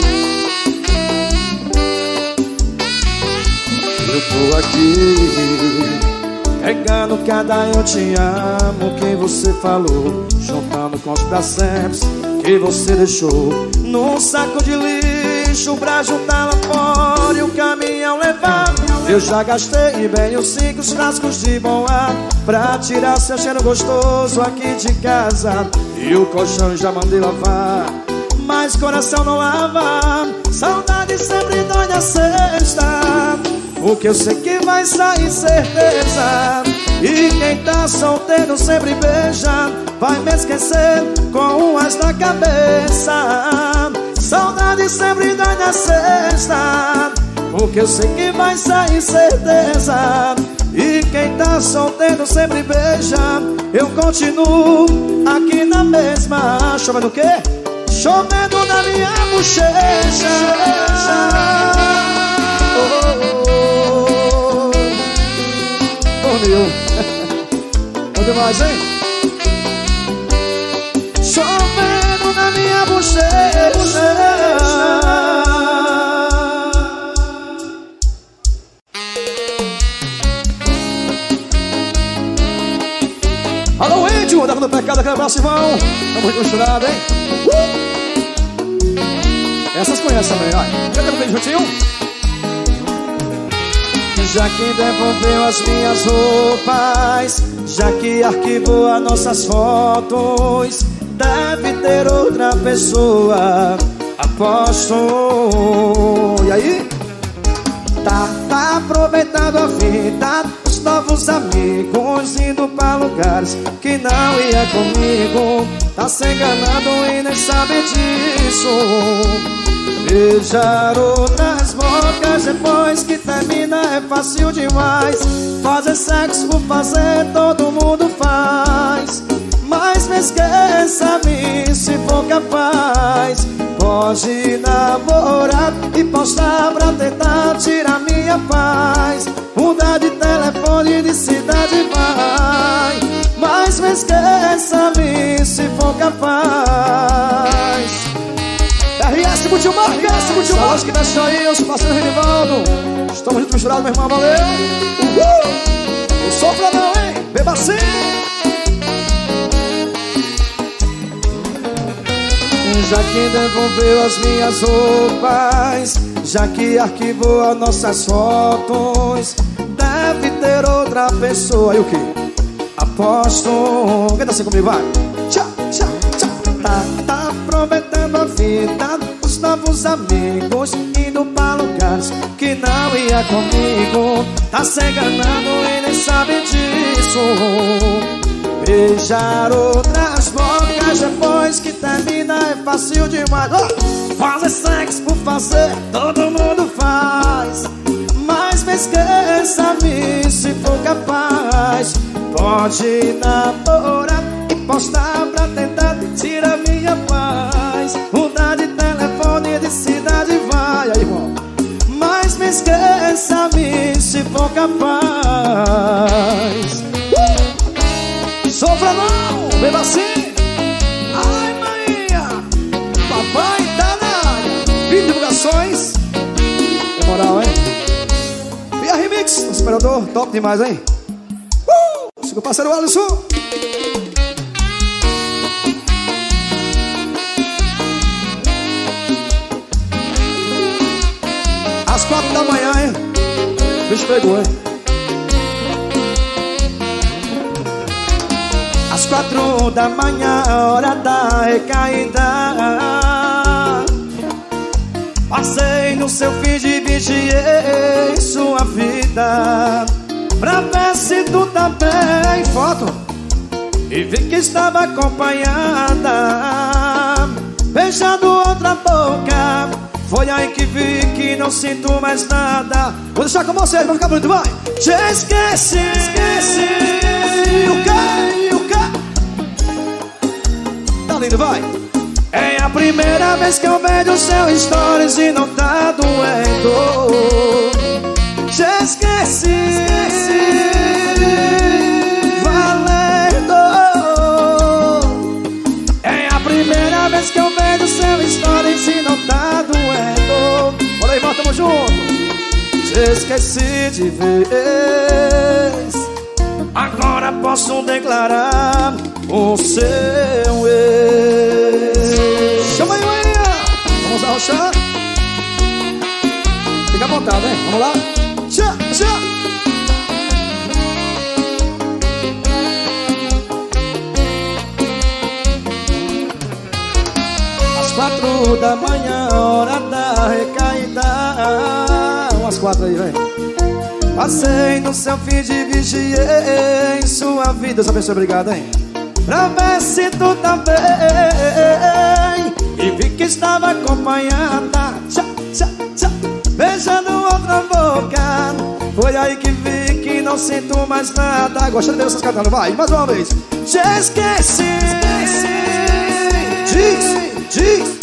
Eu tô aqui pegando cada eu te amo que você falou, juntando com os bracetes que você deixou num saco de lixo pra juntar lá fora e o caminhão levar. Eu já gastei bem os 5 frascos de bom ar pra tirar seu cheiro gostoso aqui de casa, e o colchão já mandei lavar, mas coração não lava. Saudade sempre dói na sexta, porque eu sei que vai sair certeza. E quem tá solteiro sempre beija, vai me esquecer com umas na cabeça. Saudade sempre dói na sexta, porque eu sei que vai sair certeza. E quem tá solteiro sempre beija, eu continuo aqui na mesma. Chovendo o quê? Chovendo na minha bochecha. Dormiu. Onde mais, hein? Chovendo na minha bochecha. Alô, Índio, da do pecado, aquele abraço, irmão. Tamo misturado, hein? Essas conhecem também, olha. Cadê o beijo juntinho? Já que devolveu as minhas roupas, já que arquivou as nossas fotos, deve ter outra pessoa, aposto. E aí? Tá aproveitando a vida, os novos amigos, indo pra lugares que não ia comigo. Tá se enganando e nem sabe disso. Beijar outras bocas depois que termina é fácil demais. Fazer sexo por fazer todo mundo faz, mas me esqueça-me se for capaz. Pode namorar e postar pra tentar tirar minha paz. Mudar de telefone, de cidade vai, mas me esqueça-me se for capaz. RS Multimarca, RS Multimarca. Acho que deixa aí, os parceiros Renivaldo. Estamos juntos misturados, meu irmão, valeu. Não sofra não, hein? Beba assim. Já que devolveu as minhas roupas, já que arquivou as nossas fotos, deve ter outra pessoa. E o que? Aposto. Canta assim comigo, vai. Tchau, tchau, tchau. Tá aproveitando a vida, os novos amigos, indo pra lugares que não ia comigo. Tá se enganando e nem sabe disso. Beijar outras bocas depois que termina é fácil demais. Fazer sexo por fazer, todo mundo faz, mas me esqueça-me se for capaz. Pode namorar e postar pra tentar tirar minha paz. Mudar de telefone, de cidade vai, aí, irmão, mas me esqueça-me se for capaz. Sofra não, beba assim. Ai, Maria, papai tá na área. 20 divulgações. Que moral, hein? Via Remix, o superador, top demais, hein? Siga o parceiro Alisson. Às 4 da manhã, hein? bicho pegou, hein? Às 4 da manhã, hora da recaída, passei no seu feed e vigiei sua vida, pra ver se tu tá bem. Foto. E vi que estava acompanhada, beijando outra boca. Foi aí que vi que não sinto mais nada. Vou deixar com você, vai ficar bonito, vai. Te esqueci, esqueci. O quê? Tá lindo, vai. É a primeira vez que eu vejo seu stories e não tá doendo. Te esqueci, valendo. É a primeira vez que eu vejo seu stories e não tá doendo. Bora aí, irmão, tamo junto. Te esqueci de vez. Agora posso declarar o seu ex. Chama aí, manhã. Vamos arrochar. Fica à vontade, hein? Vamos lá. Tchá, tchá. Às 4 da manhã, hora da recaída. Umas 4 aí, vem. Passei no seu feed e vigiei sua vida. Deus abençoe, obrigado, hein? Pra ver se tu tá bem. E vi que estava acompanhada, tchá, tchá, tchá, beijando outra boca. Foi aí que vi que não sinto mais nada. Gostando de ver vocês cantando, vai, mais uma vez. Te esqueci, diz.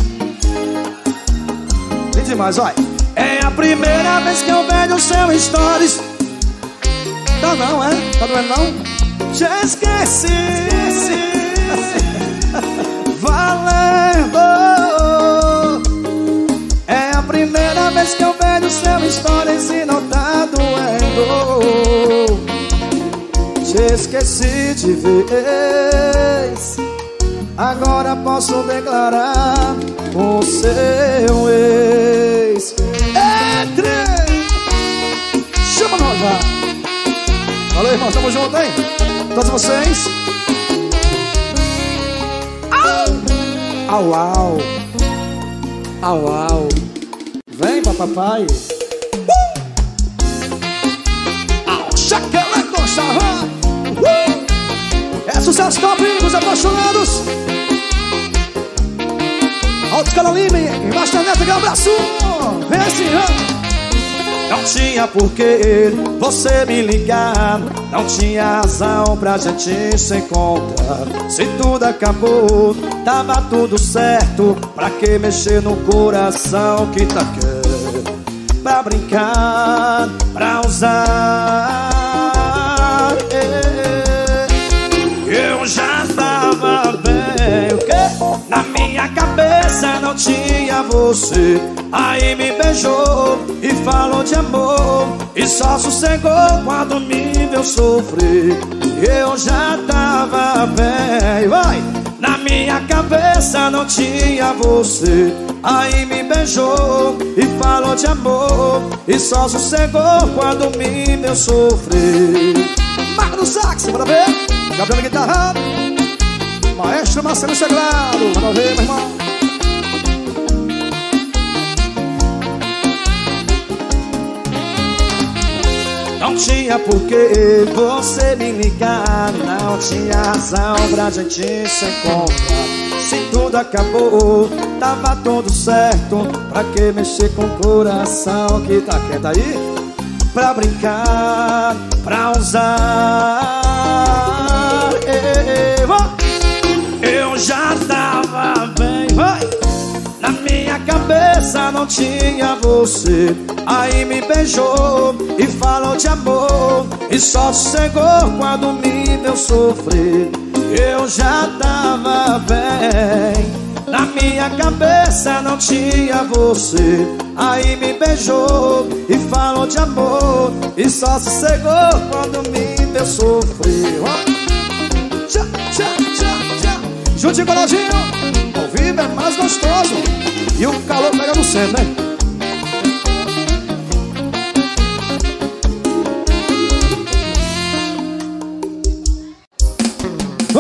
Diz demais, vai. É a primeira vez que eu vejo seu stories. Tá não, é? Tá doendo não? Te esqueci, valendo. É a primeira vez que eu vejo seu stories e não tá doendo. Te esqueci de vez. Agora posso declarar o seu ex. Entre! Chama nós lá. Valeu, irmão, tamo junto, hein? Todos vocês. Au, au. Au, au. Vem, papai. Au, chacaleco, charrão. É sucesso top dos apaixonados. Altos Carolina, embaixo da neta, aquele abraço. Vem assim, ó. Não tinha porquê você me ligar, não tinha razão pra gente se encontrar. Se tudo acabou, tava tudo certo. Pra que mexer no coração que tá quer? Pra brincar, pra usar. Eu já tava bem, o quê? Na minha cabeça não tinha você. Aí me beijou e falou de amor, e só sossegou quando me viu sofrer. Eu já tava bem, vai. Na minha cabeça não tinha você. Aí me beijou e falou de amor, e só sossegou quando me viu sofrer. Marca no sax, bora ver. Gabriel na guitarra. Maestro Marcelo Sagrado, bora ver, meu irmão. Não tinha porquê você me ligar, não tinha razão pra gente se encontrar. Se tudo acabou, tava tudo certo. Pra que mexer com o coração que tá quieto aí? Pra brincar, pra usar. Eu já tava bem, vai. Na minha cabeça não tinha você. Aí me beijou e falou de amor, e só sossegou quando me viu sofrer. Eu já tava bem. Na minha cabeça não tinha você. Aí me beijou e falou de amor, e só sossegou quando me viu sofrer. Tchá, tchá, tchá, tchá. Juntinho com o Naldinho. Ao vivo é mais gostoso. E o calor pega no centro, né?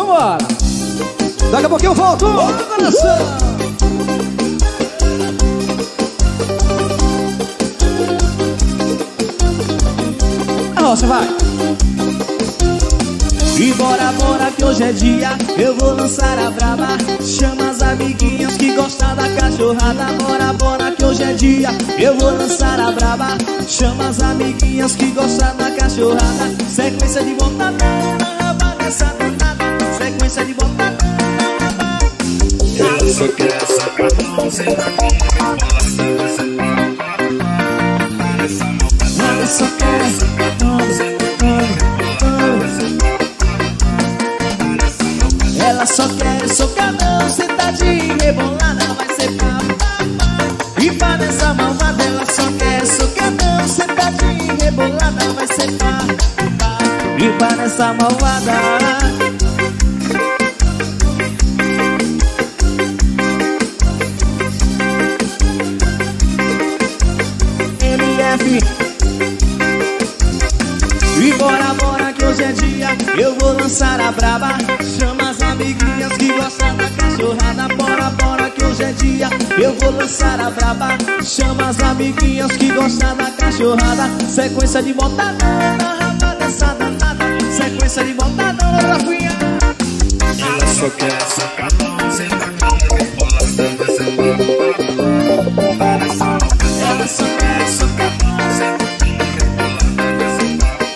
vambora. Daqui a pouquinho eu volto. Bora, coração. Você vai. E bora, bora que hoje é dia, eu vou lançar a braba. Chama as amiguinhas que gostam da cachorrada. Bora, bora que hoje é dia, eu vou lançar a braba. Chama as amiguinhas que gostam da cachorrada. Sequência de botadona, balança danada. Sequência de botadona. Ela só quer sacadão, sentadinha, ela só quer sacadão, ela só quer socadão, sentadinha, rebolada, vai ser papapá. E para essa malvada, ela só quer socadão, sentadinha, rebolada, vai ser papapá. E para essa malvada. MF. E bora, bora que hoje é dia, eu vou lançar a braba. Chama as amiguinhas que gostam da cachorrada. Bora, bora que hoje é dia, eu vou lançar a braba. Chama as amiguinhas que gostam da cachorrada. Sequência de botadona, rabada essa danada. Sequência de botadona, Rafinha. ela só quer sacadão, sentadinha, rebolada, vai ser papapá. Ela só quer socadão, sentadinha, rebolada, vai ser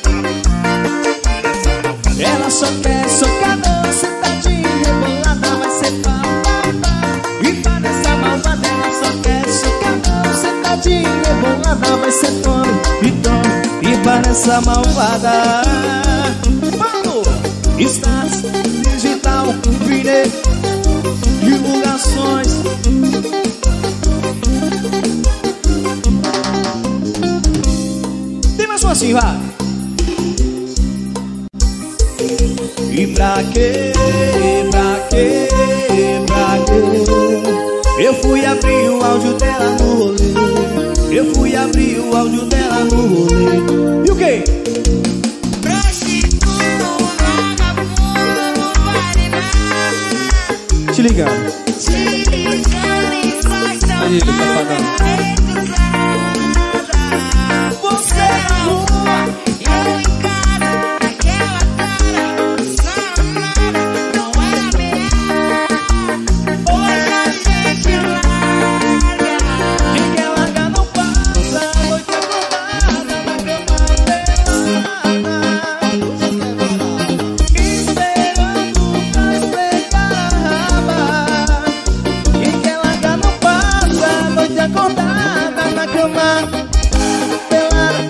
papapá. Ela só quer socadão, sentadinha, rebolada, vai ser papapá. E para essa malvada, ela só quer socadão, sentadinha, rebolada, vai ser tome e tome. E para essa malvada, mano, Stars Digital, virei divulgações. Tem mais um assim, vai. E pra quê, pra quê, pra quê? Eu fui abrir o áudio dela no rolê. Eu fui abrir o áudio dela no rolê. E o quê? Prostituto, vagabundo, não vale nada. Te ligando. Te ligando e faz tão Aí, ele tá pagando. recusada. Você na rua, eu em casa, naquela cara. Não nada, não era melhor. Hoje a gente larga. E quem larga não passa, a noite acordada na cama pelada. Esperando pra esfregar a raba. E quem larga não passa, a noite acordada na cama pelada.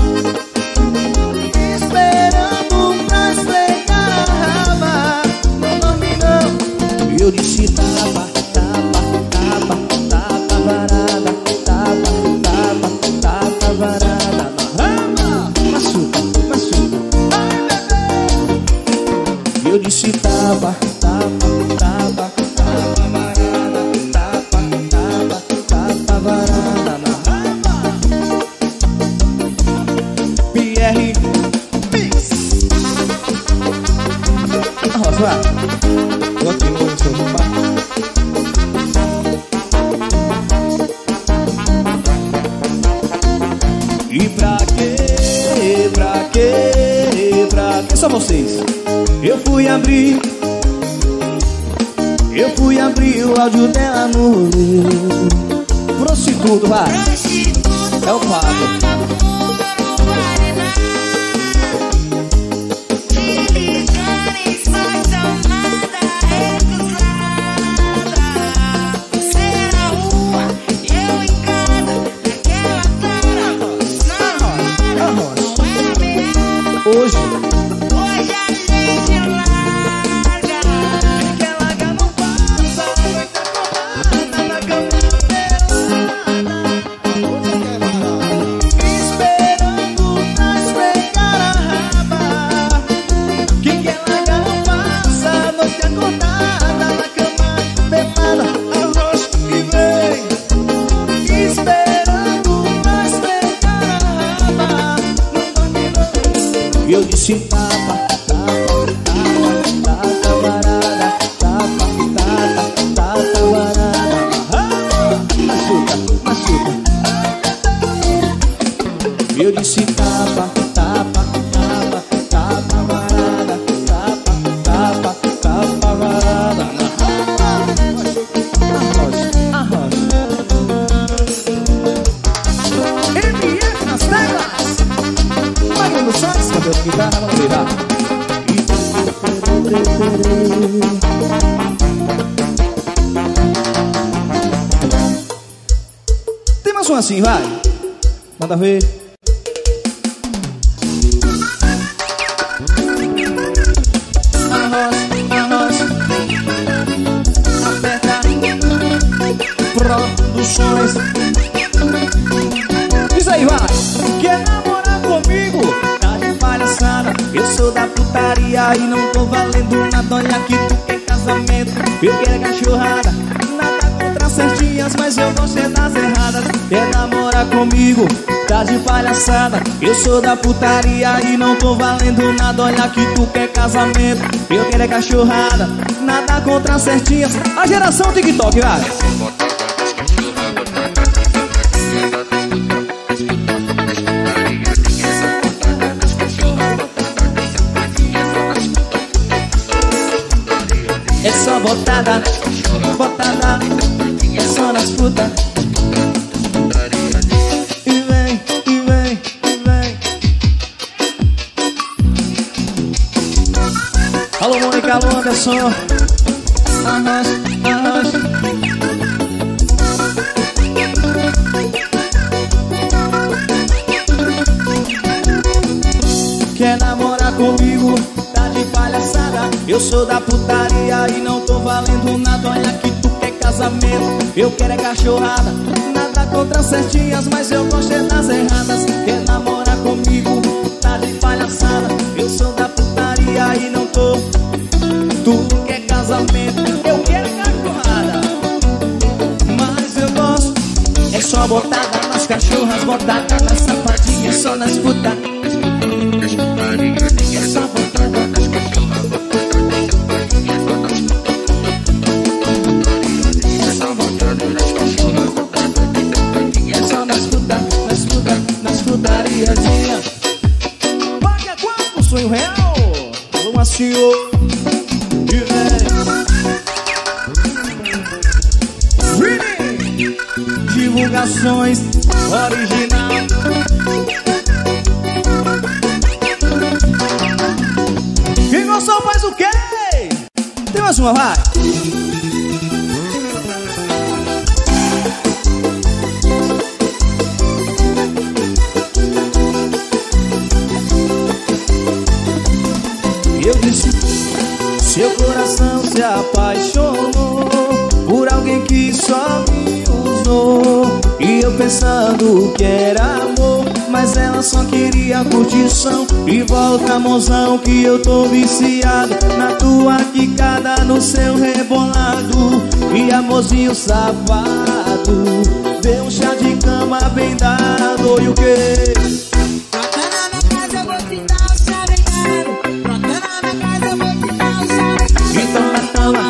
Esperando pra esfregar a raba. Não dorme não. Eu disse tapa, tapa, tapa, tapa varada, tapa, tapa, tapa varada na rama. Machuca, machuca, ai bebê. Eu disse tapa, tapa, tapa, tapa varada, tapa, tapa, tapa varada na rama. PR Mix. Rosa, tô aqui no seu pai. E pra quê, pra quê, pra quê? Só vocês. Eu fui abrir o áudio dela no rolê. Prostituto, vai. Prostituto, É o Fábio. vagabundo, não vale nada. Te ligando e faz tão nada, recusada. Você na rua, eu em casa, naquela cara. Não nada, não era melhor. Hoje Hoje a gente larga. e quem larga não passa, a noite acordada na cama pelada. Esperando pra esfregar a raba. Que quem larga não passa, a noite acordada na cama pelada. Arroz e vem. Esperando pra esfregar a raba. Não dorme não. E eu disse tapa, tapa, tapa, Eu disse tapa, tapa, tapa, tapa varada, tapa, tapa, tapa varada. MF nas telas. Magno Santos, cadê o guitarra? Vamos virar. Tem mais um assim, vai. Manda ver. Produções. Diz aí, vai. Quer namorar comigo? Tá de palhaçada. Eu sou da putaria e não tô valendo nada. Olha que tu quer casamento, eu quero cachorrada. Nada contra certinhas, mas eu gosto das erradas. Quer namorar comigo? Tá de palhaçada. Eu sou da putaria e não tô valendo nada. Olha que tu quer casamento, eu quero cachorrada. Nada contra certinhas. A geração TikTok, vai. É só botada, botada, é só nas putas. E vem, e vem, e vem. Alô, Mônica, alô, Anderson. Arrocha, arrocha. Quer namorar comigo? Tá de palhaçada. Eu sou da putaria e não tô valendo nada. Olha que tu quer casamento, eu quero é cachorrada. Nada contra certinhas, mas eu gosto é das erradas. Quer namorar comigo? Tá de palhaçada. Eu sou da putaria e não tô. Tu quer casamento, eu quero cachorrada. Mas eu gosto, é só botada nas cachorras, botada nas sapatinhas, só nas putas. É só botada nas cachorras, botada nas sapatinhas, só nas putas. É só botada nas cachorras, botada nas sapatinhas, só nas putas, nas putas, nas putariazinhas. Paga quanto, sonho real? Alô, senhor. Divulgações original. Quem gostou faz o quê? Tem mais uma, vai. Eu disse, seu coração se apaixonou por alguém que só me usou. E eu pensando que era amor, mas ela só queria curtição. E volta, mozão, que eu tô viciado na tua quicada, no seu rebolado. E amorzinho safado, deu um chá de cama bem dado. E o quê? Brota na minha casa, eu vou te dar o chá bem dado. Brota na minha casa, eu vou te dar o chá bem dado. Então toma,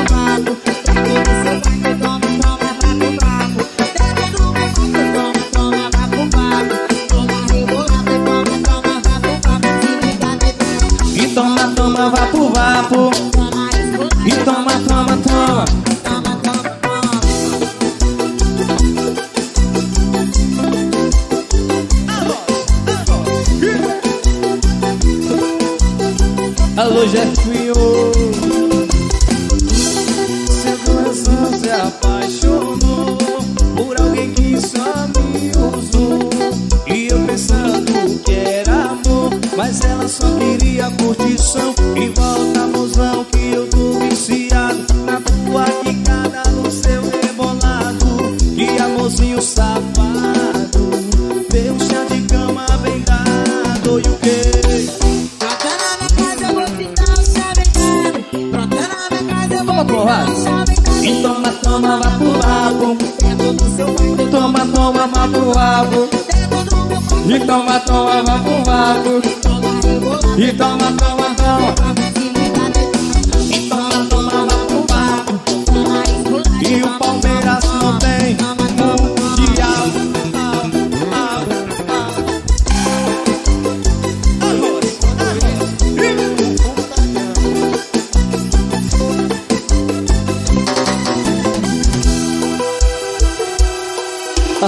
toma, vá pro vapo. E toma, toma, toma. Alô, Jefinho. Seu coração se apaixonou por alguém que só me usou. E eu pensando que era amor, mas ela só queria curtição. E volta, mozão, que eu tô viciado na tua quicada, no seu rebolado. E amorzinho safado, deu um chá de cama bem dado. E o quê? Brota na minha casa, eu vou te dar o chá bem dado. Brota na minha casa, eu vou te dar o chá bem dado. E toma, toma, vá pro vapo. Dentro do seu quarto, Toma, toma, vá pro vapo. dentro do meu quarto, E toma, toma, vá pro vapo. toda rebolada. E toma, toma, toma. Se liga,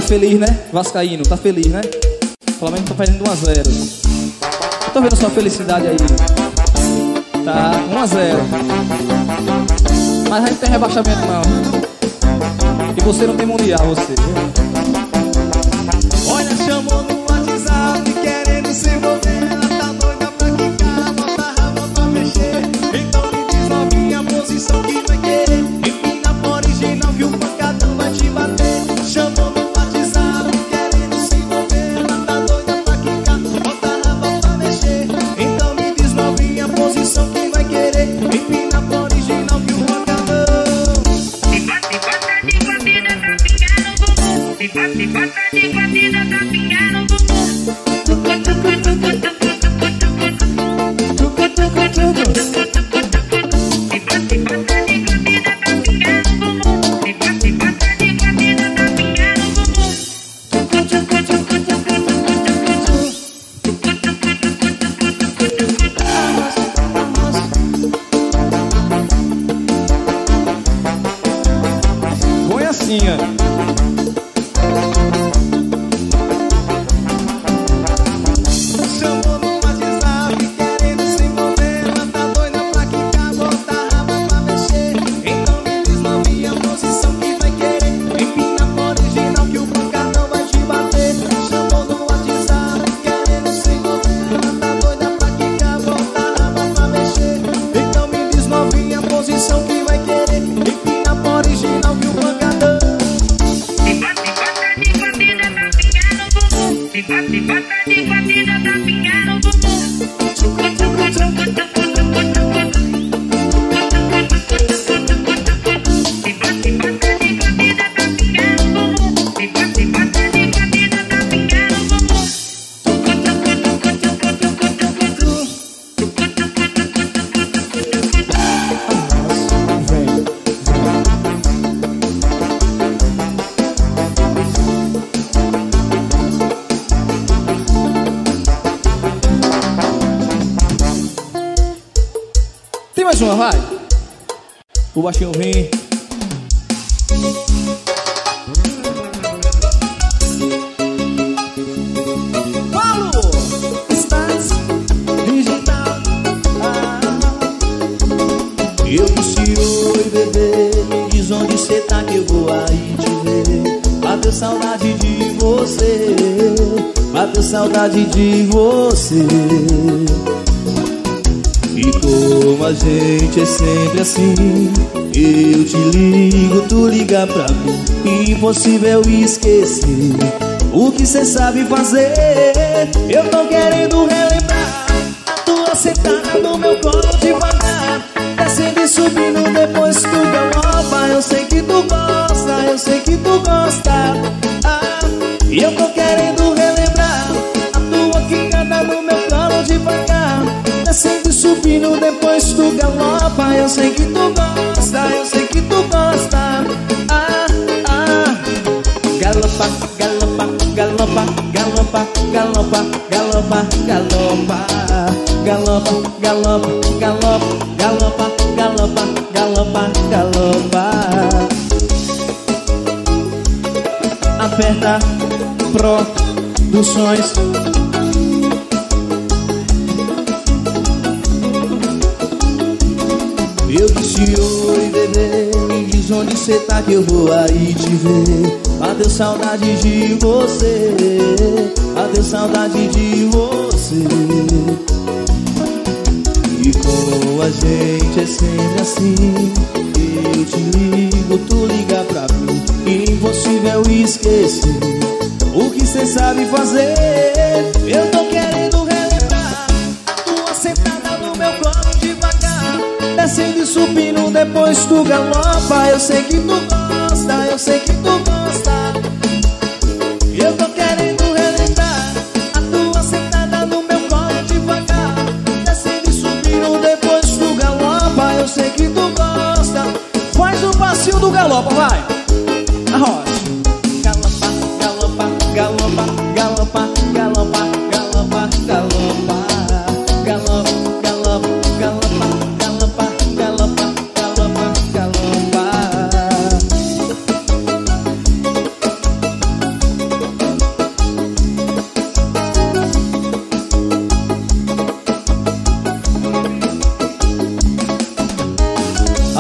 feliz, né? Vascaíno, tá feliz, né? Pelo menos tá perdendo 1 a 0. Tô vendo sua felicidade aí. Tá 1 a 0. Mas a gente tem rebaixamento não. E você não tem mundial, você. Olha, chamou no WhatsApp querendo se envolver. Ela tá doida pra quicar, bota a raba pra mexer. Então me diz novinha a posição que vai querer. Empina pro original que o pancadão vai te bater. Chamou no WhatsApp querendo se envolver. Ela tá doida pra quicar, bota a raba pra mexer. Então me diz novinha a posição que vai querer. Empina pro original que o pancadão. Põe assim, ó. Chamou no WhatsApp querendo se envolver. Ela tá doida pra quicar, bota a raba pra mexer. Então me diz novinha a posição que vai querer. Empina pro original que o pancadão vai te bater. Chamou no WhatsApp querendo se envolver. Ela tá doida pra quicar, bota a raba pra mexer. Então me diz novinha a posição que vai querer. Empina pro original que o pancadão. Tem mais uma, vai. O baixinho vem. Paulo, estás digital. Eu disse oi, bebê. Me diz onde cê tá que eu vou aí te ver. Bateu saudade de você. Bateu saudade de você. E como a gente é sempre assim, eu te ligo, tu liga pra mim. Impossível esquecer o que cê sabe fazer. Eu tô querendo relembrar a tua sentada no meu colo devagar, descendo e subindo, depois tu galopa. Eu sei que tu gosta, eu sei que tu gosta. E eu tô querendo relembrar a tua quicada no meu colo devagar, descendo e subindo, depois tu galopa. Eu sei que tu gosta, eu sei que tu gosta. Galopa, galopa, galopa, galopa, galopa, galopa, galopa. Galopa, galopa, galopa, galopa, galopa, galopa, galopa. Aperta Produções. Eu disse oi, bebê, me diz onde cê tá que eu vou aí te ver. Bateu saudade de você, bateu saudade de você. E como a gente é sempre assim, eu te ligo, tu liga pra mim. Impossível esquecer o que cê sabe fazer. Eu tô querendo relembrar a tua sentada no meu colo devagar, descendo e subindo, depois tu galopa. Eu sei que tu gosta, eu sei que tu gosta. Eu tô querendo relembrar a tua sentada no meu colo devagar, descendo e subindo, depois tu galopa. Eu sei que tu gosta. Faz o passinho do galopa, vai. Arrocha. Galopa, galopa, galopa, galopa, galopa, galopa, galopa. Galopa, galopa, galopa, galopa, galopa, galopa, galopa.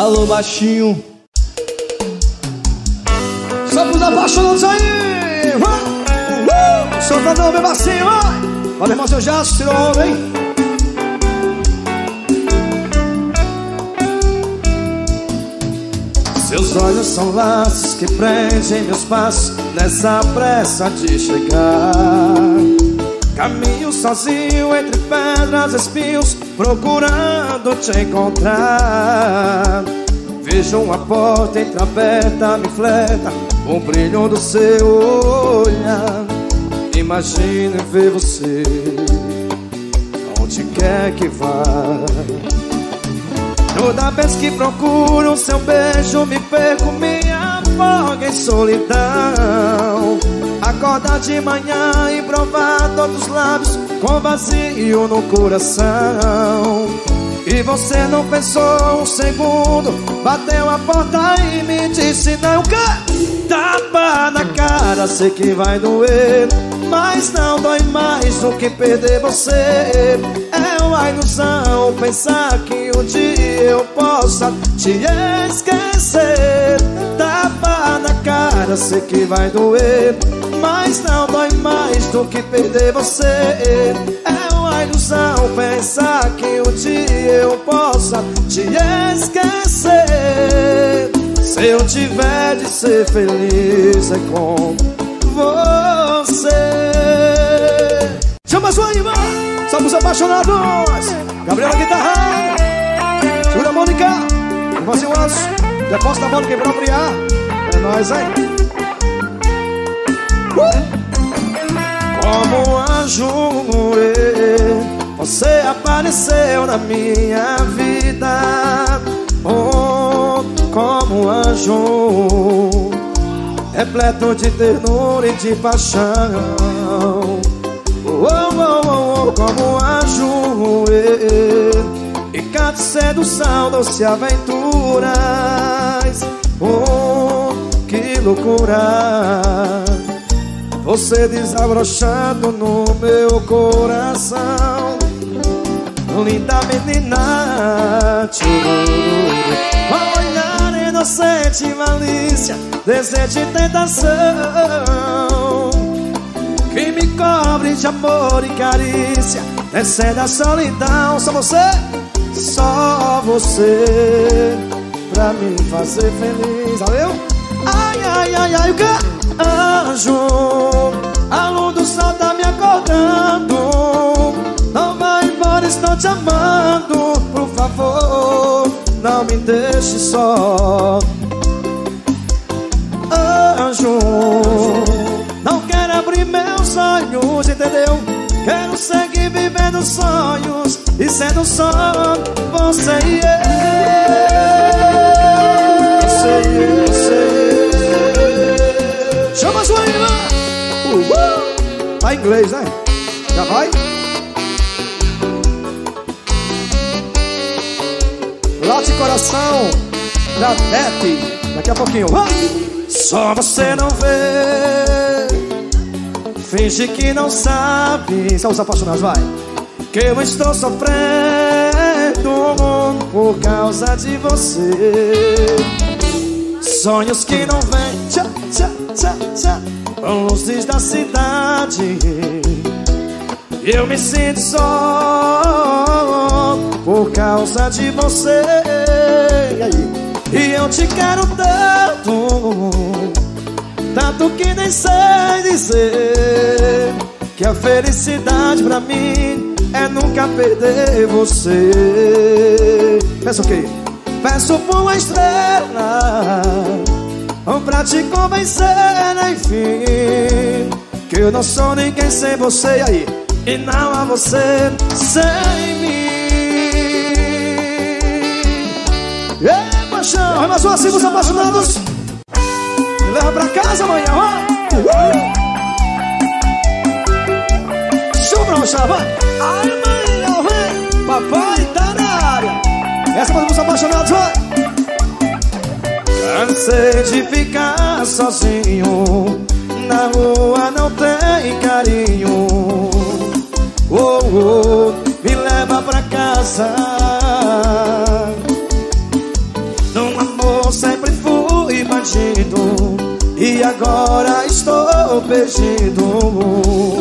Alô, baixinho. Só pros apaixonados aí. Sofrador, meu bacinho, vai. Valeu, irmão, seu Jasso, tirou onda, hein? Seus olhos são laços que prendem meus passos nessa pressa de chegar. Caminho sozinho entre pedras e espinhos, procurando te encontrar. Vejo uma porta entreaberta, me flerta o brilho do seu olhar. Imagine ver você onde quer que vá. Toda vez que procuro seu beijo, me perco, me afogo em solidão. Acordar de manhã e provar todos os lábios com vazio no coração. E você não pensou um segundo, bateu a porta e me disse não. Tapa na cara, sei que vai doer, mas não dói mais do que perder você. É uma ilusão pensar que um dia eu possa te esquecer. Tapa na cara, sei que vai doer, mas não dói mais do que perder você. É uma ilusão pensar que um dia eu possa te esquecer. Se eu tiver de ser feliz é com você. Chama sua irmã, somos apaixonados. Gabriela guitarra, segura a Mônica, irmãzinho Anso, deposta a Mônica em próprio ar. É nóis, hein? Como um anjo, você apareceu na minha vida. Oh, como um anjo, repleto de ternura e de paixão. Oh, oh, oh, oh, como um anjo, e cada sedução, doce aventuras. Oh, que loucura, você desabrochando no meu coração. Linda menina, olhar inocente, malícia, desejo e tentação, que me cobre de amor e carícia, descendo a solidão. Só você, pra me fazer feliz. Valeu? Ai, ai, ai, ai, o que? Anjo, a luz do sol tá me acordando. Não vai embora, estou te amando. Por favor, não me deixe só. Anjo, não quero abrir meus olhos, entendeu? Quero seguir vivendo sonhos e sendo só você e eu. Você. Chama sua irmã. Tá em inglês, né? Já vai? Lote coração da Beth. Daqui a pouquinho. Só você não vê, finge que não sabe. Só os apaixonados, vai. Que eu estou sofrendo por causa de você. Sonhos que não vêm, tchá, tchá, tchá, tchá, com luzes da cidade. Eu me sinto só por causa de você. E eu te quero tanto, tanto que nem sei dizer que a felicidade pra mim é nunca perder você. Peço o quê? Peço por uma estrela pra te convencer, enfim, que eu não sou ninguém sem você. Aí, e não há você sem mim. Paixão, vai mais uma assim, os apaixonados. Me leva pra casa amanhã, ó. Chupa, rocha, vai. Ai, amanhã, vem. Papai tá na área. Essa para os apaixonados, vai. Cansei de ficar sozinho, na rua não tem carinho. Oh, oh, me leva pra casa. No agora estou perdido.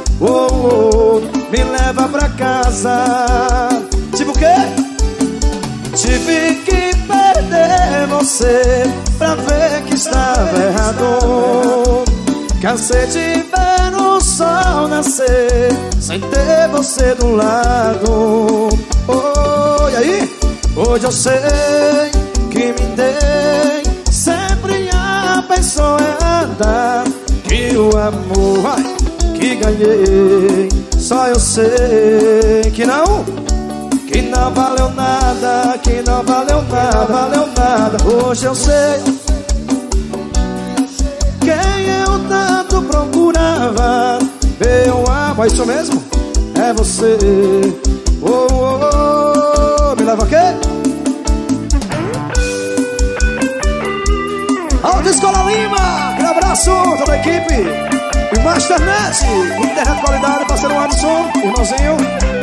Me leva pra casa. Tipo o quê? Tive que perder você pra ver que estava errado. Cansei de ver o sol nascer sem ter você do lado. E aí? Hoje eu sei que me dei sempre a pessoa errada. Que o amor que ganhei, só eu sei que não valeu nada, que não valeu nada. Hoje eu sei quem eu tanto procurava. Meu amor, é isso mesmo? É você. Me leva o quê? Alto Escola Lima, aquele abraço, toda a equipe. E Masternet, internet qualidade, parceiro Adson, irmãozinho.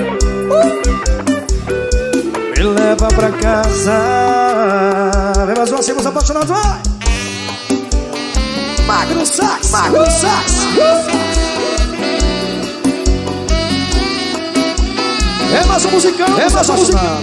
Me leva pra casa. Vem mais uma, seguimos apaixonados, vai! Magro Sax, Magro Sax. É mais um musicão, é mais um musicão.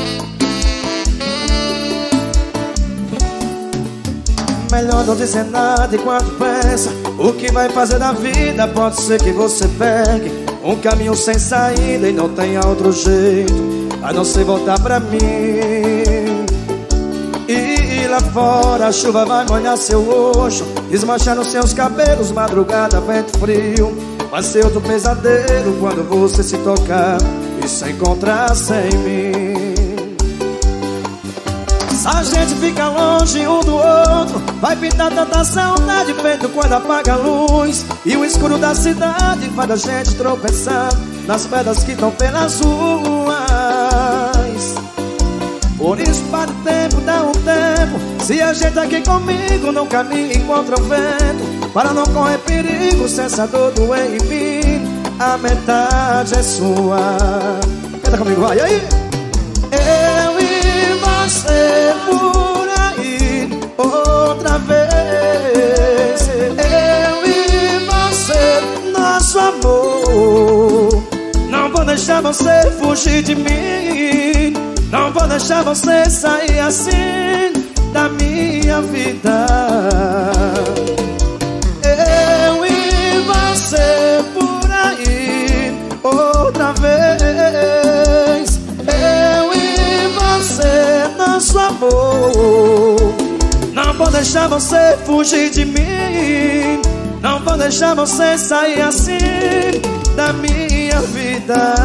Melhor não dizer nada enquanto pensa o que vai fazer da vida. Pode ser que você pegue um caminho sem saída e não tenha outro jeito a não ser voltar pra mim. E lá fora a chuva vai molhar seu rosto, desmanchar nos seus cabelos, madrugada, vento frio. Vai ser outro pesadelo quando você se tocar e se encontrar sem mim. Se a gente fica longe um do outro, vai pintar tanta saudade feito quando apaga a luz. E o escuro da cidade faz a gente tropeçar nas pedras que estão pelas ruas. Por isso para o tempo, dá um tempo. Se a gente aqui comigo não caminha e contra o vento, para não correr perigo, cessa dor doer em mim. A metade é sua. Canta comigo, vai, e aí? Eu e você por aí outra vez. Eu e você, nosso amor. Não vou deixar você fugir de mim. Não vou deixar você sair assim da minha vida. Eu e você por aí outra vez. Eu e você, nosso amor. Não vou deixar você fugir de mim. Não vou deixar você sair assim da minha vida.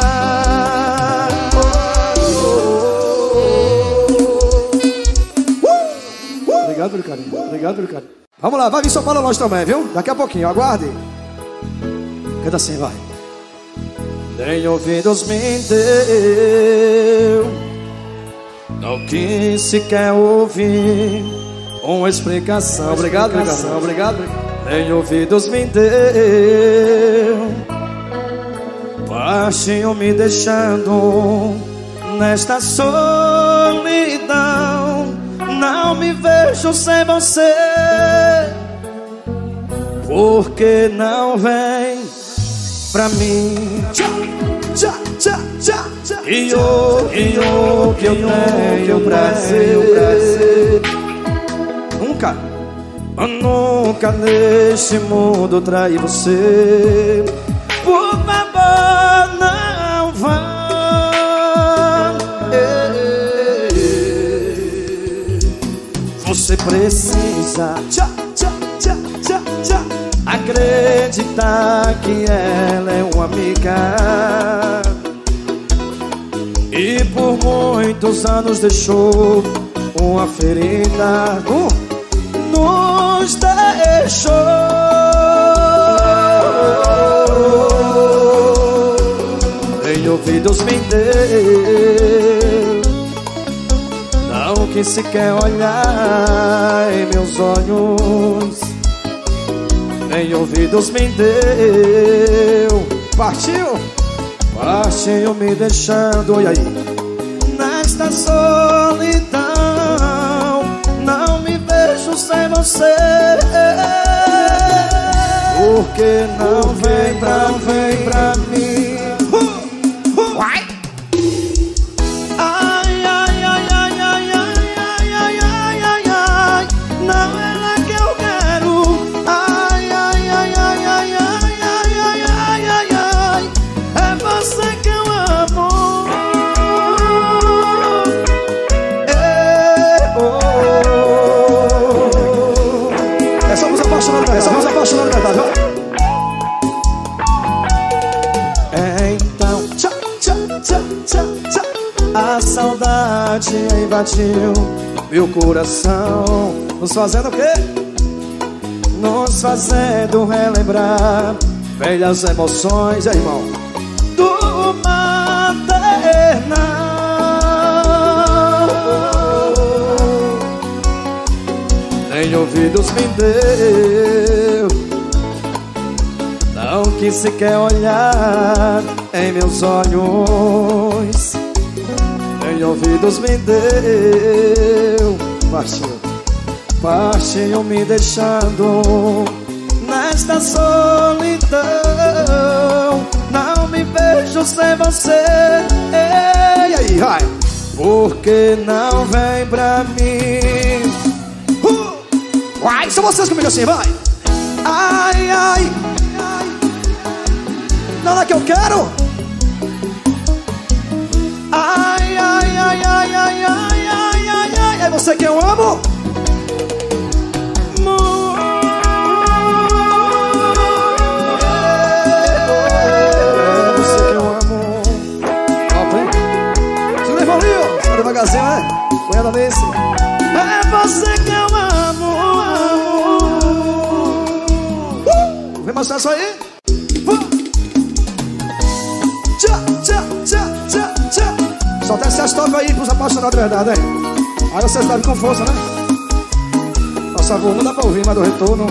Obrigado pelo carinho, obrigado pelo carinho. Vamos lá, vai vir São Paulo nós também, viu? Daqui a pouquinho, aguarde. Canta assim, vai. Nem ouvidos me deu, não quis sequer ouvir uma explicação. Obrigado, obrigado, obrigado. Nem ouvidos me deu, partiu me deixando nesta solidão. Não me vejo sem você, porque não vem pra mim. E eu que eu tenho prazer. Nunca neste mundo traí você. Por favor, não vá. Você precisa acreditar que ela é uma amiga e por muitos anos deixou uma ferida. Nos deixou. Em ouvidos me deu, não quis sequer olhar em meus olhos. Em ouvidos me deu, partiu me deixando. E aí? Nesta solidão, não me vejo sem você. você. Por que não vem pra mim? Vai! Ai, ai, ai, ai, ai, ai, ai, ai, ai, ai, não é lá que eu quero. Ai, ai, ai, ai, ai, ai, ai, ai, ai, ai, ai, é você que eu amo. É só nos apaixonando, é só nos apaixonando, verdade, ó. Então, tchau, tchau, tchau, tchau, tchau. A saudade invadiu meu coração, nos fazendo o quê? Nos fazendo relembrar velhas emoções, irmão, do maternal. Nem ouvidos me deu, não quis sequer olhar em meus olhos, nem ouvidos me deu. Partiu me deixando nesta solidão. Não me vejo sem você. E aí, vai. Por que não vem pra mim? Vai, são vocês comigo assim, vai. Ai, ai, nada que eu quero. Ai, ai, ai, ai, ai, ai, ai, ai, ai, é você que eu amo. É você que eu amo. Ó, vem. Você levou ali, ó. Tá devagarzinho, né? Põe ela nesse. É você que eu amo. Vem mostrar isso aí. Solta essa estrofe aí pros apaixonados de verdade, hein? Aí vocês devem com força, né? Nossa, não dá pra ouvir, mas do retorno.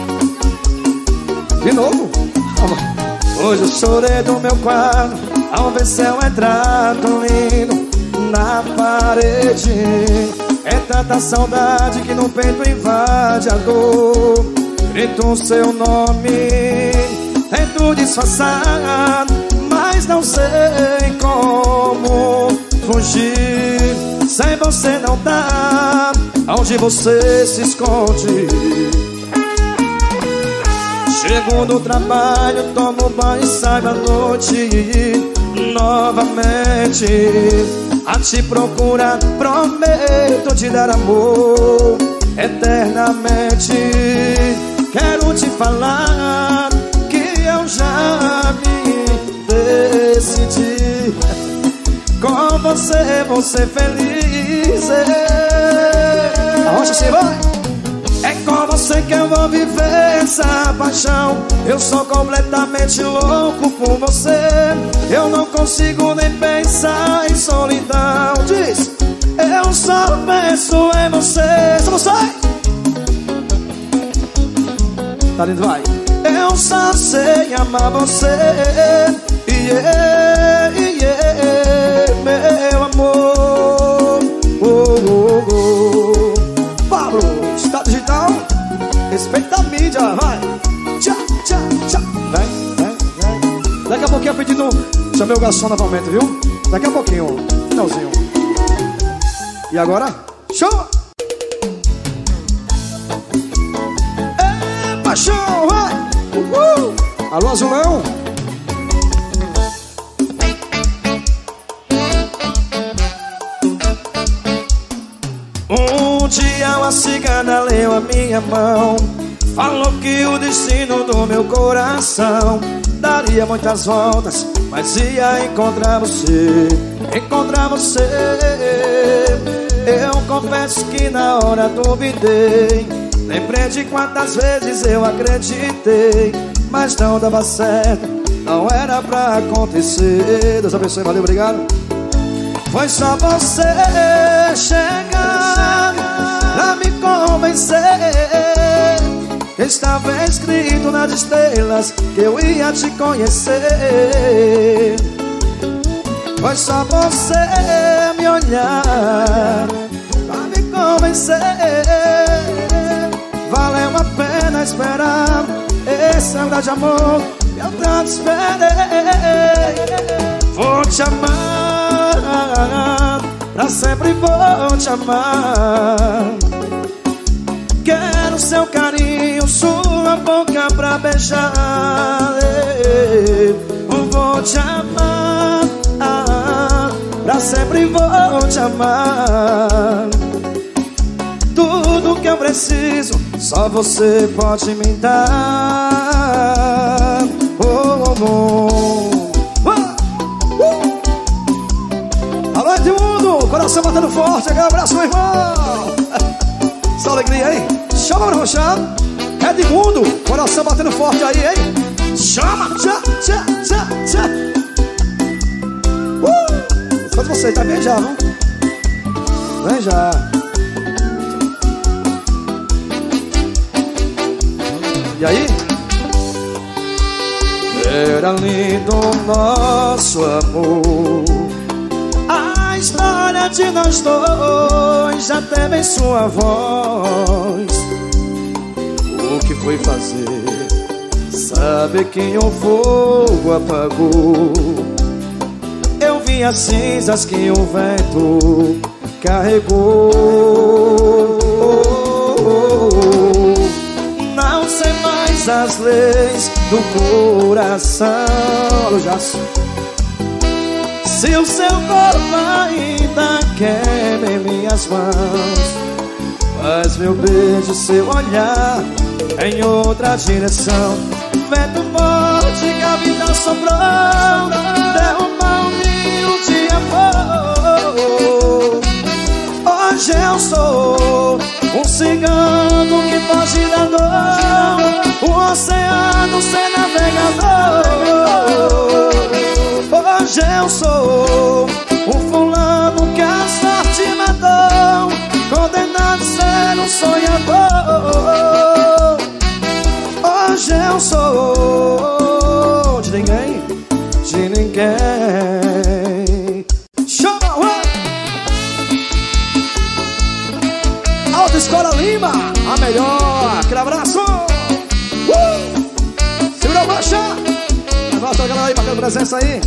De novo? Hoje eu chorei do meu quarto ao ver seu retrato lindo na parede. É tanta saudade que no peito invade a dor. Grito o seu nome, tento disfarçar, mas não sei como fugir. Sem você não dá, onde você se esconde. Chego no trabalho, tomo banho e saio à noite novamente a te procurar. Prometo te dar amor eternamente. Quero te falar que eu já me decidi. Com você vou ser feliz. Arrocha assim, vai. É com você que eu vou viver essa paixão. Eu sou completamente louco por você. Eu não consigo nem pensar em solidão. Diz, eu só penso em você. Só você. Tá lindo, vai. Eu só sei amar você. Yeah, yeah, meu amor. Pablo, está digital. Respeita a mídia, vai. Tchau, tchau, tchau. Vem, vem, vem. Daqui a pouquinho eu pedindo. Chamei o garçom novamente, viu? Daqui a pouquinho, finalzinho. E agora? Show! É paixão, vai! Alô, Azulão! Um dia uma cigana leu a minha mão, falou que o destino do meu coração daria muitas voltas, mas ia encontrar você, encontrar você. Eu confesso que na hora duvidei, lembrei de quantas vezes eu acreditei, mas não dava certo, não era pra acontecer. Deus abençoe, valeu, obrigado. Foi só você chegar pra me convencer que estava escrito nas estrelas que eu ia te conhecer. Foi só você me olhar pra me convencer. esperar. Esse é o grande amor que eu tanto esperei. Vou te amar, pra sempre vou te amar. Quero seu carinho, sua boca pra beijar. Vou te amar, pra sempre vou te amar. Tudo que eu preciso, só você pode me dar. Alô, Edmundo, coração batendo forte. Aquele abraço, meu irmão. Essa alegria aí. Chama pra roxar. Edmundo, coração batendo forte aí, hein? Chama, tchá, tchá, tchá, tchá. Só de você, tá bem já, não? Vem já. E aí? Era lindo nosso amor. A história de nós dois já teve em sua voz. O que foi fazer? Sabe quem o fogo apagou? Eu vi as cinzas que o vento carregou. Não sei mais as leis do coração. Olha o Jasso. Se o seu corpo ainda queima em minhas mãos, faz meu beijo, seu olhar em outra direção. Vento forte que a vida soprou, derruba um ninho de amor. Hoje eu sou um cigano que foge da dor, um oceano sem navegador. Hoje eu sou um fulano que a sorte matou, condenado a ser um sonhador. Hoje eu sou de ninguém, de ninguém. Chama! Alta Escola Lima, a melhor. Aquele abraço. Segura a marcha. Abraço a galera aí, marcando presença aí.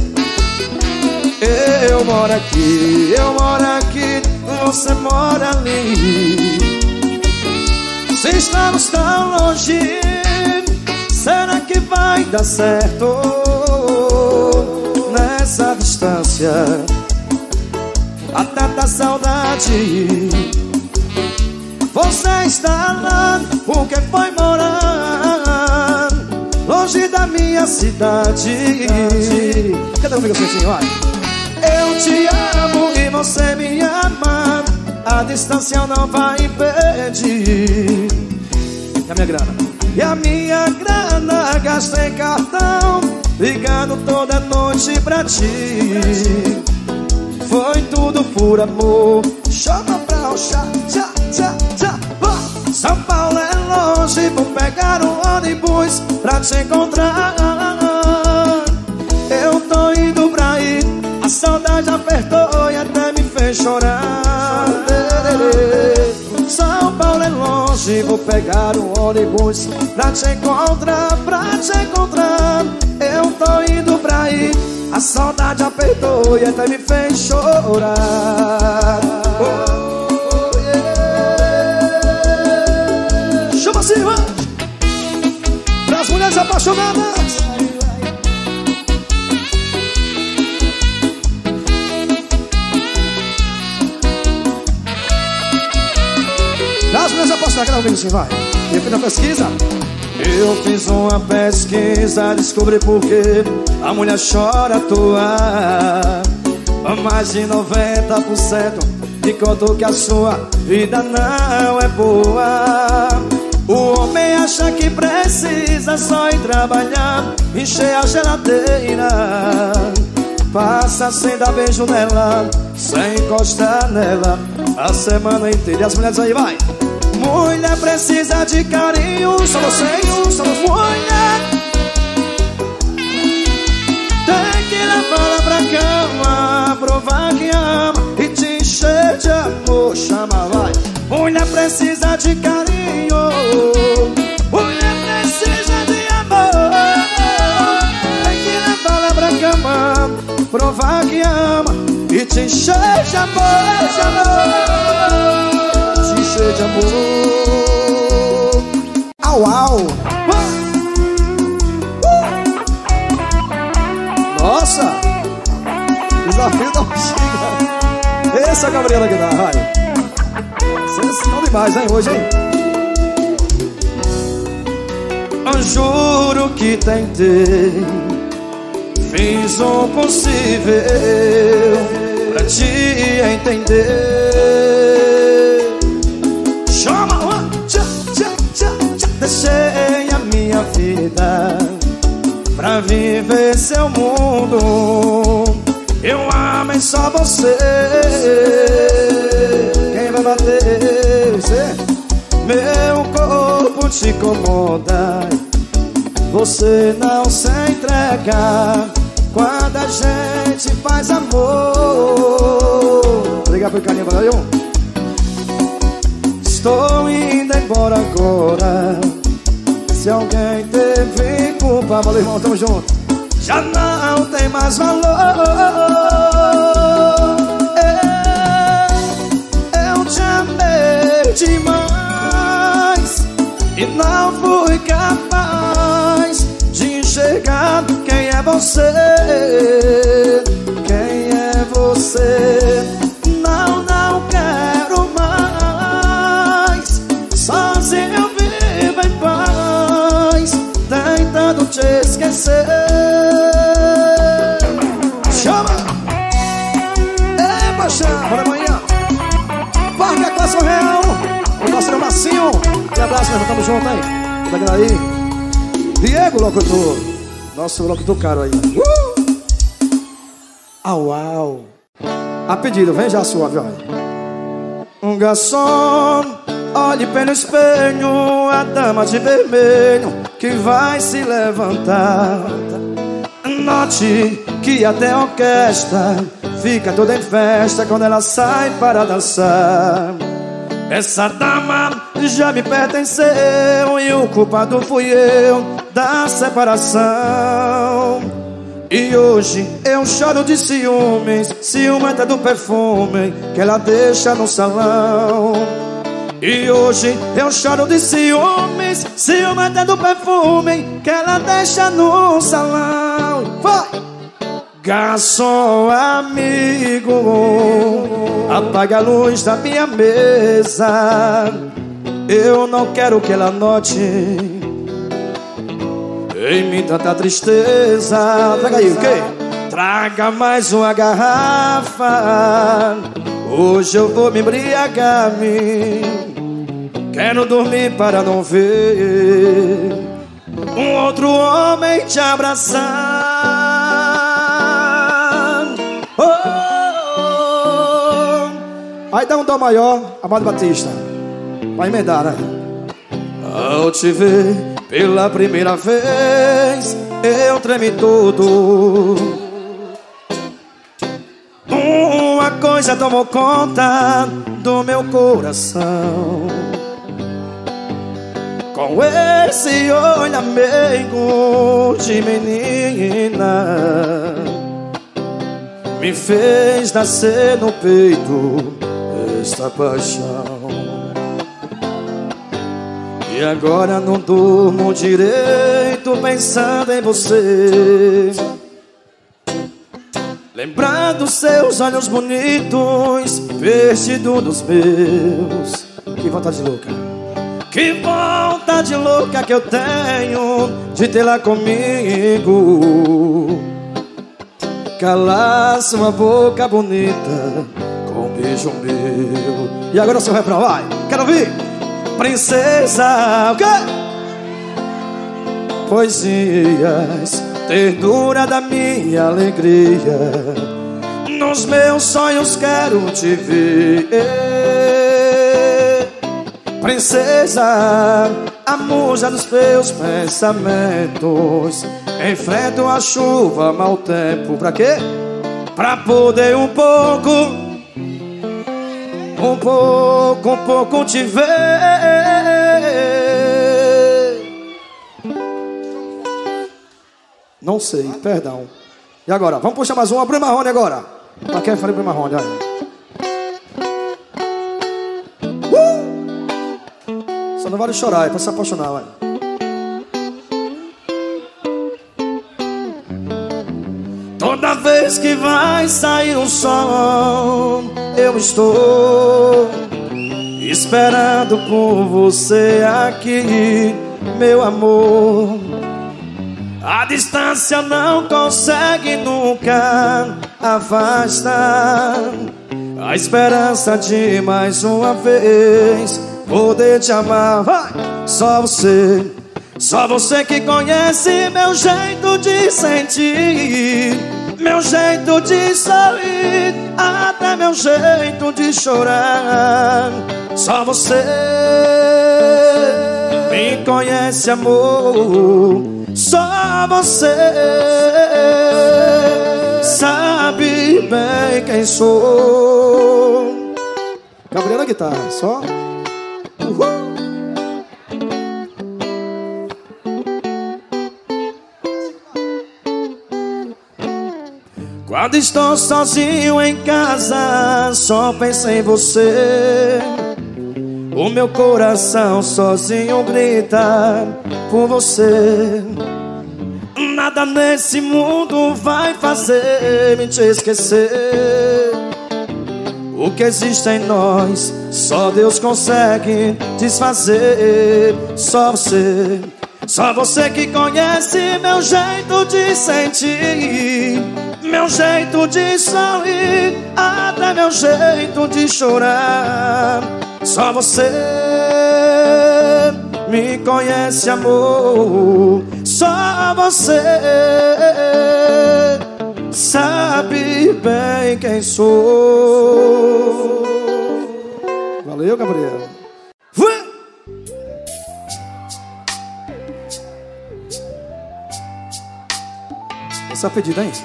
Eu moro aqui, você mora ali. Se estamos tão longe, será que vai dar certo nessa distância? Há tanta saudade. Você está lá porque foi morar longe da minha cidade. Cadê o amigo assim, vai? Eu te amo e você me ama, a distância não vai impedir. E a minha grana? E a minha grana gastei cartão, ligando toda noite pra ti. Foi tudo por amor. Chama pra roxar, tchá, tchá, tchá. São Paulo é longe, vou pegar um ônibus pra te encontrar. Eu tô indo pra aí, a saudade apertou e até me fez chorar. São Paulo é longe, vou pegar um ônibus pra te encontrar, pra te encontrar. Eu tô indo pra aí, a saudade apertou e até me fez chorar. Chama assim, vai! Pras mulheres apaixonadas. Das mulheres apaixonadas, que não vem assim, vai. Eu fiz uma pesquisa. Eu fiz uma pesquisa, descobri por que a mulher chora à toa. Mais de 90% me contou que a sua vida não é boa. O homem acha que precisa só ir trabalhar, encher a geladeira, passa sem dar beijo nela, sem encostar nela a semana inteira. E as mulheres aí, vai! Mulher precisa de carinho, só vocês, somos mulher. Tem que levá-la pra cama, provar que ama e te encher de amor. Chama, vai! Mulher precisa de carinho, mulher provar que ama e te encher de amor, de amor, te encher de amor. Au, au. Nossa, desafio da bexiga. Essa é a Gabriela que dá, vai. Sensacional demais, hein, hoje, hein? Eu juro que tentei, fiz o possível pra te entender. Chama, tchá, tchá, tchá, tchá. Deixei a minha vida pra viver seu mundo. Eu amei só você. Quem vai bater? Você? Meu corpo te incomoda. Você não se entrega quando a gente faz amor. Obrigado pelo carinho, valeu. Estou indo embora agora. Se alguém teve culpa, valeu, irmão, tamo junto. Já não tem mais valor. Eu te amei demais e não fui capaz de enxergar quem é você. Quem é você? Não, não quero mais. Sozinho vivo em paz, tentando te esquecer. Chama! Ei, paixão! Bora amanhã! Parque Aquação Real! O nosso Massinho! Um abraço, nós tamo junto aí. Tá aí? Diego, locutor! Nosso locutor caro aí. Au, au! A pedido, vem já suave, olha. Um garçom, olhe pelo espelho, a dama de vermelho que vai se levantar. Note que até a orquestra fica toda em festa quando ela sai para dançar. Essa dama já me pertenceu e o culpado fui eu da separação. E hoje eu choro de ciúmes, ciumenta do perfume que ela deixa no salão. E hoje eu choro de ciúmes, ciumenta do perfume que ela deixa no salão. Vai! Garçom amigo, apaga a luz da minha mesa. Eu não quero que ela note em mim tanta tristeza. Traga aí, o quê? Traga mais uma garrafa. Hoje eu vou me embriagar, quero dormir para não ver um outro homem te abraçar. Oh, oh, oh. Aí dá um dó maior, Amado Batista. Vai emendar, né? Ao te ver pela primeira vez, eu tremi todo. Uma coisa tomou conta do meu coração. Com esse olhar meigo de menina, me fez nascer no peito esta paixão. E agora não durmo direito pensando em você, lembrando seus olhos bonitos, vestido dos meus. Que vontade louca, que vontade louca que eu tenho de tê-la comigo. Calar sua boca bonita com um beijo meu. E agora o seu refrão, vai, quero ouvir. Princesa, o quê? Poesias, ternura da minha alegria, nos meus sonhos quero te ver. Princesa, a musa dos meus pensamentos, enfrento a chuva, mau tempo. Pra quê? Pra poder um pouco te ver. Não sei, perdão. E agora? Vamos puxar mais uma. Bruno Marrone agora. Pra quem falei Bruno Marrone, olha. Só não vale chorar, é pra se apaixonar, olha. Toda vez que vai sair o sol, eu estou esperando por você aqui, meu amor. A distância não consegue nunca afastar a esperança de mais uma vez poder te amar. Vai! Só você que conhece meu jeito de sentir, meu jeito de sorrir, até meu jeito de chorar. Só você me conhece, amor. Só você sabe bem quem sou. Gabriela guitarra, só. Uhul. Quando estou sozinho em casa, só penso em você. O meu coração sozinho grita por você. Nada nesse mundo vai fazer me te esquecer. O que existe em nós, só Deus consegue desfazer. Só você que conhece meu jeito de sentir, meu jeito de sorrir, até meu jeito de chorar. Só você me conhece, amor. Só você sabe bem quem sou. Valeu, Gabriel. Essa pedida, hein?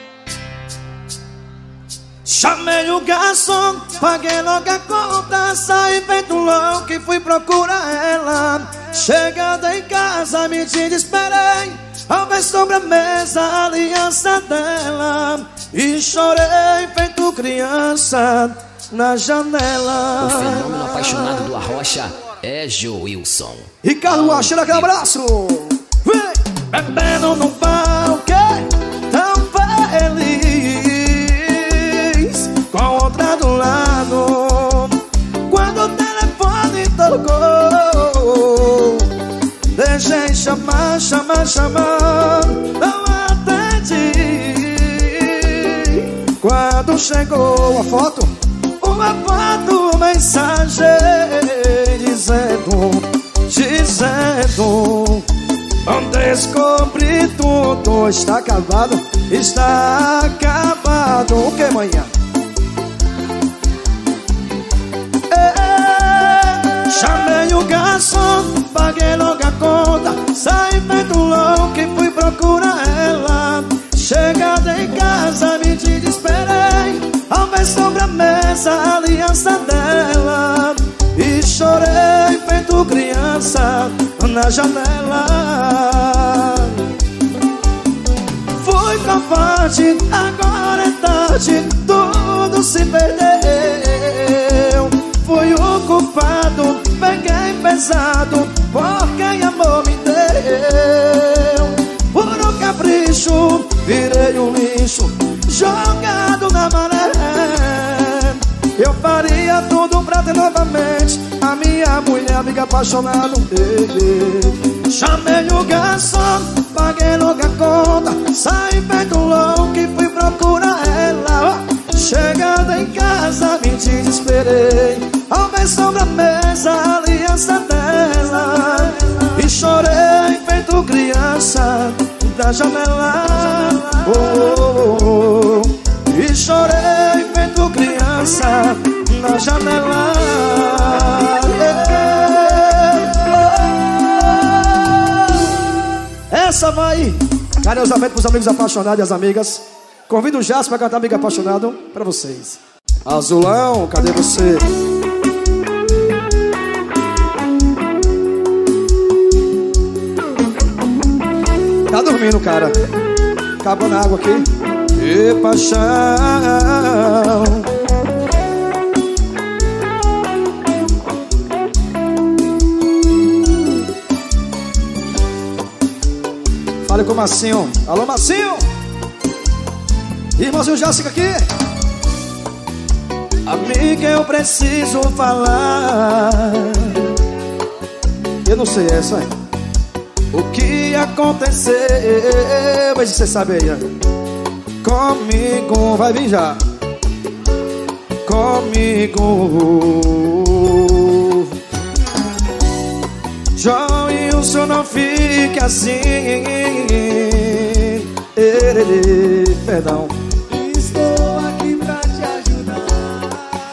Chamei o garçom, paguei logo a conta, saí feito louco e fui procurar ela. Chegando em casa me desesperei, ao ver sobre a mesa a aliança dela, e chorei feito criança na janela. O fenômeno apaixonado do Arrocha é Joilson. Ricardo Rocha, aquele abraço. Vem! Bebendo no palco, tão feliz, com outra do lado. Quando o telefone tocou, deixei chamar, não atendi. Quando chegou a foto, uma foto, mensagem dizendo descobri tudo, está acabado. O que, manhã? Chamei o garçom, paguei logo a conta, saí feito louco e fui procurar ela. Chegando em casa me desesperei, ao ver sobre a mesa a aliança dela, e chorei feito criança na janela. Fui covarde, agora é tarde, tudo se perdeu. Fui o culpado, peguei pesado, porque amor me deu. Por um capricho, virei um lixo, jogado na maré. Eu faria tudo pra ter novamente a minha mulher, amiga apaixonada. Chamei o garçom, paguei logo a conta, saí feito louco e fui procurar ela. Chegando em casa me desesperei, ao ver sobre a mesa a aliança dela, e chorei feito criança da janela. E chorei feito criança na janela. Essa vai carinhosamente pros amigos apaixonados e as amigas. Convido o Jasper pra cantar Amigo Apaixonado pra vocês. Azulão, cadê você? Tá dormindo, cara. Acabando a água aqui. e paixão. Fale com o Massinho. Alô, Massinho. Irmãozinho Jássica aqui. Amiga, eu preciso falar. Eu não sei essa, hein? O que aconteceu? Mas você sabe aí, hein? Comigo, vai vir já. Comigo. Joilson, não fique assim. Perdão. Estou aqui pra te ajudar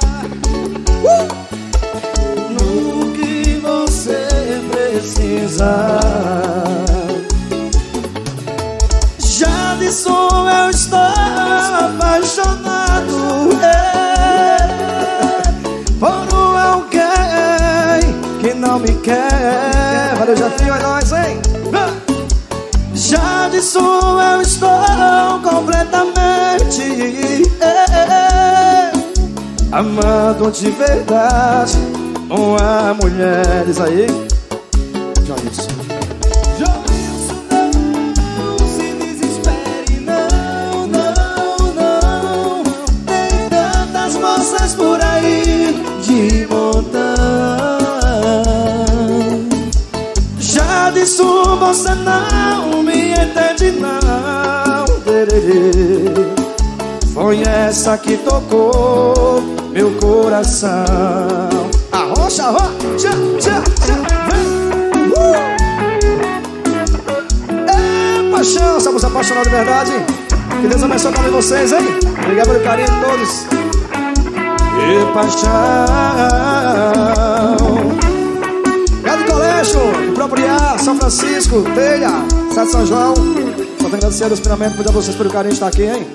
no que você precisar. Já disse eu estou apaixonado por alguém que não me quer. Valeu, Jafinho, é nóis, hein? Já disse eu estou completamente amando de verdade uma mulher. Diz aí, Joilson. Joilson, não se desespere, não, não, não. Tem tantas moças por aí de montão. Já disse você não me entende, não. Foi essa que tocou meu coração. Arrocha, arrocha, tchá, tchá, vem. É paixão, estamos apaixonados de verdade. Que Deus abençoe para vocês, hein? Obrigado pelo carinho de todos. E paixão. Gado Colégio, Propriar, São Francisco, Telha, Sete São João. Só tenho que agradecer a Deus primeiramente por vocês pelo carinho de estar aqui, hein?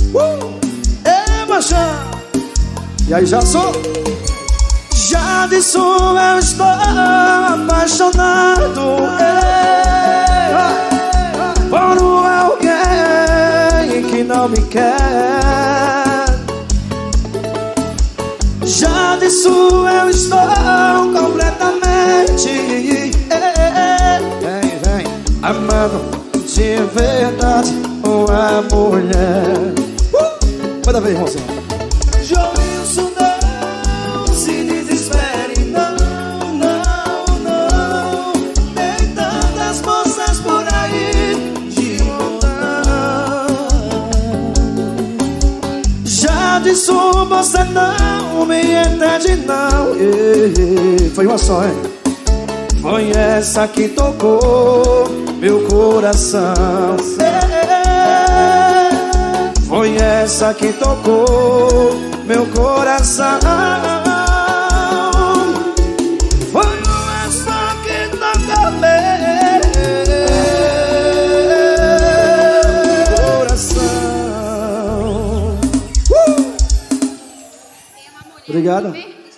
É paixão. E aí, já sou. Já disse eu estou apaixonado por alguém que não me quer. Já disse eu estou completamente amando de verdade uma mulher. Manda ver, irmãozinho. Joilson, não se desespere, não, não, não. Tem tantas moças por aí de montão. Já disse você não me entende, não. Foi uma só, hein? Foi essa que tocou meu coração. Foi essa que tocou meu coração. Foi essa que tocou meu coração. Obrigado.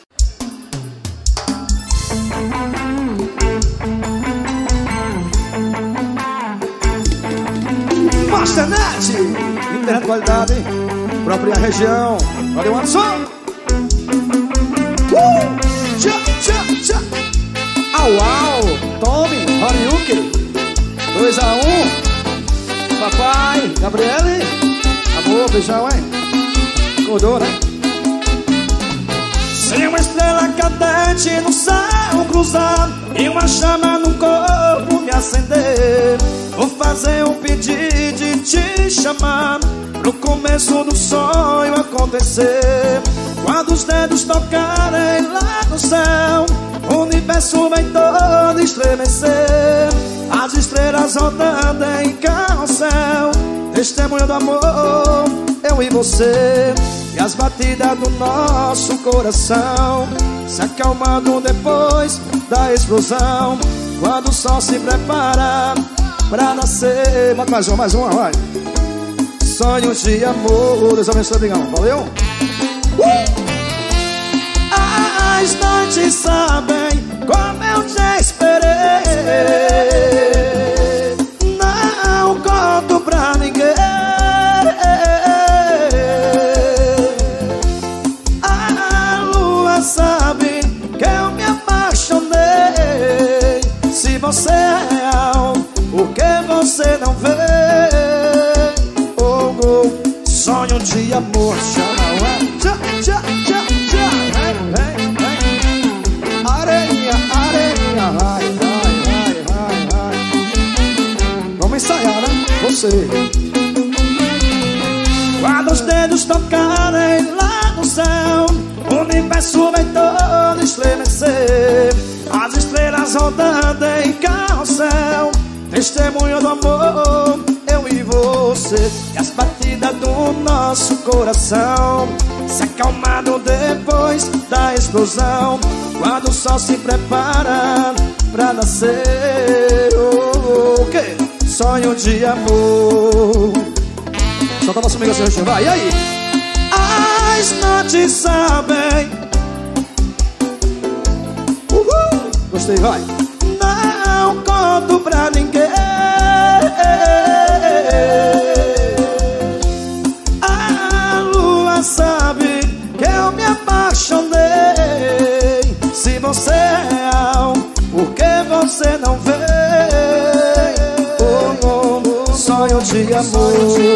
Masternet, internet de qualidade, própria região. Valeu, Anderson. Tchá, tchá, tchá. Au, au. Tommy, Horiuki 2-1. Papai, Gabriele. Amor, beijão, hein? Acordou, né? Sem uma estrela cadente no céu cruzar e uma chama no corpo me acender, vou fazer um pedido de te chamar pro começo do sonho acontecer. Quando os dedos tocarem lá no céu, o universo vai todo estremecer. As estrelas rodando em carrossel, testemunha do amor, eu e você. E as batidas do nosso coração se acalmando depois da explosão, quando o sol se prepara pra nascer. Mais uma, vai. Sonhos de amor. Deus abençoe, Bigão. Valeu. As noites sabem como eu te esperei. Não conto pra ninguém de amor chama o ar. Tchá, tchá, tchá, tchá. Vem, vem, vem. Areia, areia, vai, vai, vai, vai, vai. Vamos ensaiar, né? Você. Quando os dedos tocarem lá no céu, o universo vai todo estremecer. As estrelas rodando em carrossel, testemunho do amor, eu e você. E as batidas do nosso coração se acalmando depois da explosão, quando o sol se prepara pra nascer. Oh, que sonho de amor. Solta a nossa amiga Serginho, vai, e aí? As noites sabem. Gostei, vai. Não conto pra ninguém. A lua sabe que eu me apaixonei. Se você é real, por que você não vê? Oh, oh, oh, sonho de amor.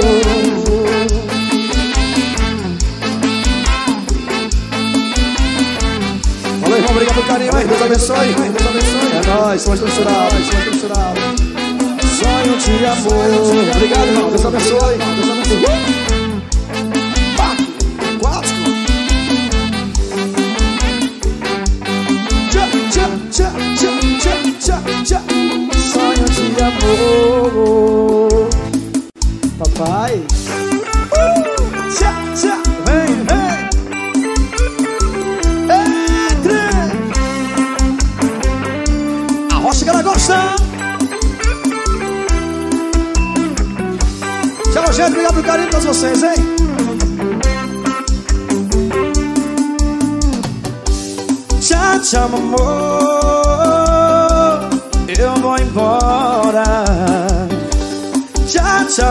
Valeu, irmão, obrigado pelo carinho, hein? Deus abençoe. Deus abençoe. É nóis, somos misturados, somos misturados. Sonho de amor. Obrigado, irmão, Deus abençoe. Deus abençoe. Quatro. Tchá, tchá, tchá, tchá, tchá, tchá, tchá. Sonho de amor. Papai. Tchá, tchá, vem, vem. Chega na gosta. Tchau, gente. Obrigado pelo carinho de todos vocês, hein? Tchau, tchau, amor. Eu vou embora. Tchau, tchau,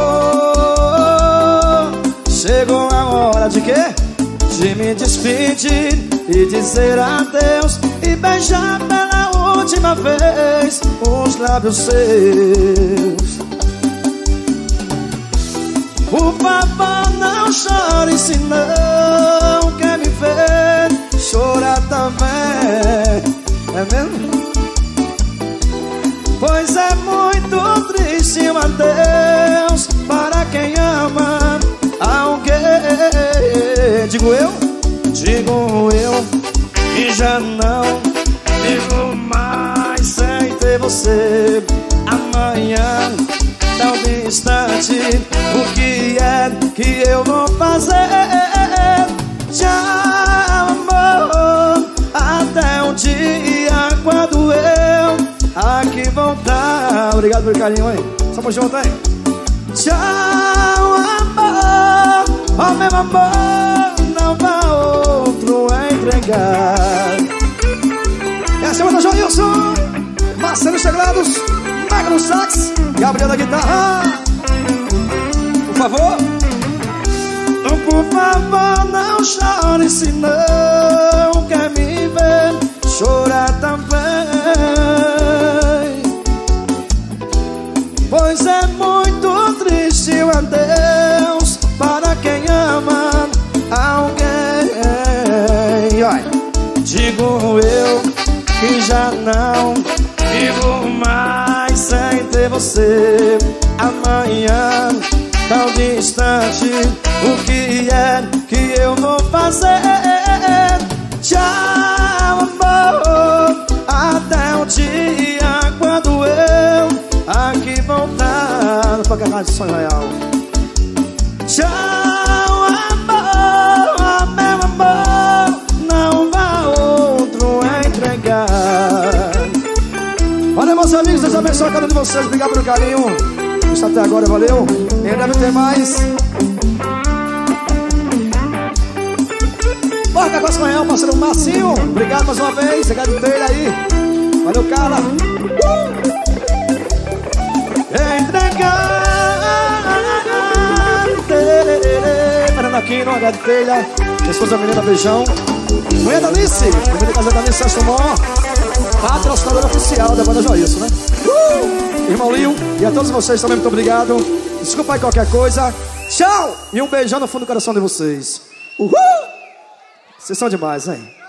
amor. Chegou a hora de quê? De me despedir e dizer adeus e beijar pela última vez os lábios seus. Por favor, não chore, se não quer me ver chorar também. É mesmo? Pois é muito triste um adeus para quem ama alguém. Digo eu, que já não vivo mais sem ter você. Amanhã, tão distante, o que é que eu vou fazer? Tchau, amor, até um dia quando eu aqui voltar. Obrigado pelo carinho, hein? Somos juntos, hein? Tchau, amor, ó meu amor, não vá outro entregar. Essa é a Joilson, Marcelo Teclados, Magno Sax, Gabriel da guitarra. Por favor. Por favor, não chore se não quer me ver chorar também. Pois é muito triste o adeus para quem ama alguém. Ai, digo eu que já não vivo mais sem ter você. Amanhã, tão distante, o que é que eu vou fazer? Tchau, amor, até um dia quando eu aqui voltar. Não toca mais de sonho real. Tchau, amor, meu amor, não vá outro entregar. Valeu, meus amigos, Deus abençoe cada um de vocês. Obrigado pelo carinho. Isso até agora, valeu. E deve ter mais. Bora com a Costa Real, parceiro Marcinho. Obrigado mais uma vez. Obrigado por ter aí. Valeu, cara. Entregar. Fernando Aquino, H de Telha. Esposa menina, beijão. Mulher da Alice. Primeira casa da Alice, Sérgio Mó. Patrocinadora oficial da banda Joilson, né? Irmão Lio, e a todos vocês também, muito obrigado. Desculpa aí qualquer coisa. Tchau! E um beijão no fundo do coração de vocês. Uhul! Vocês são demais, hein?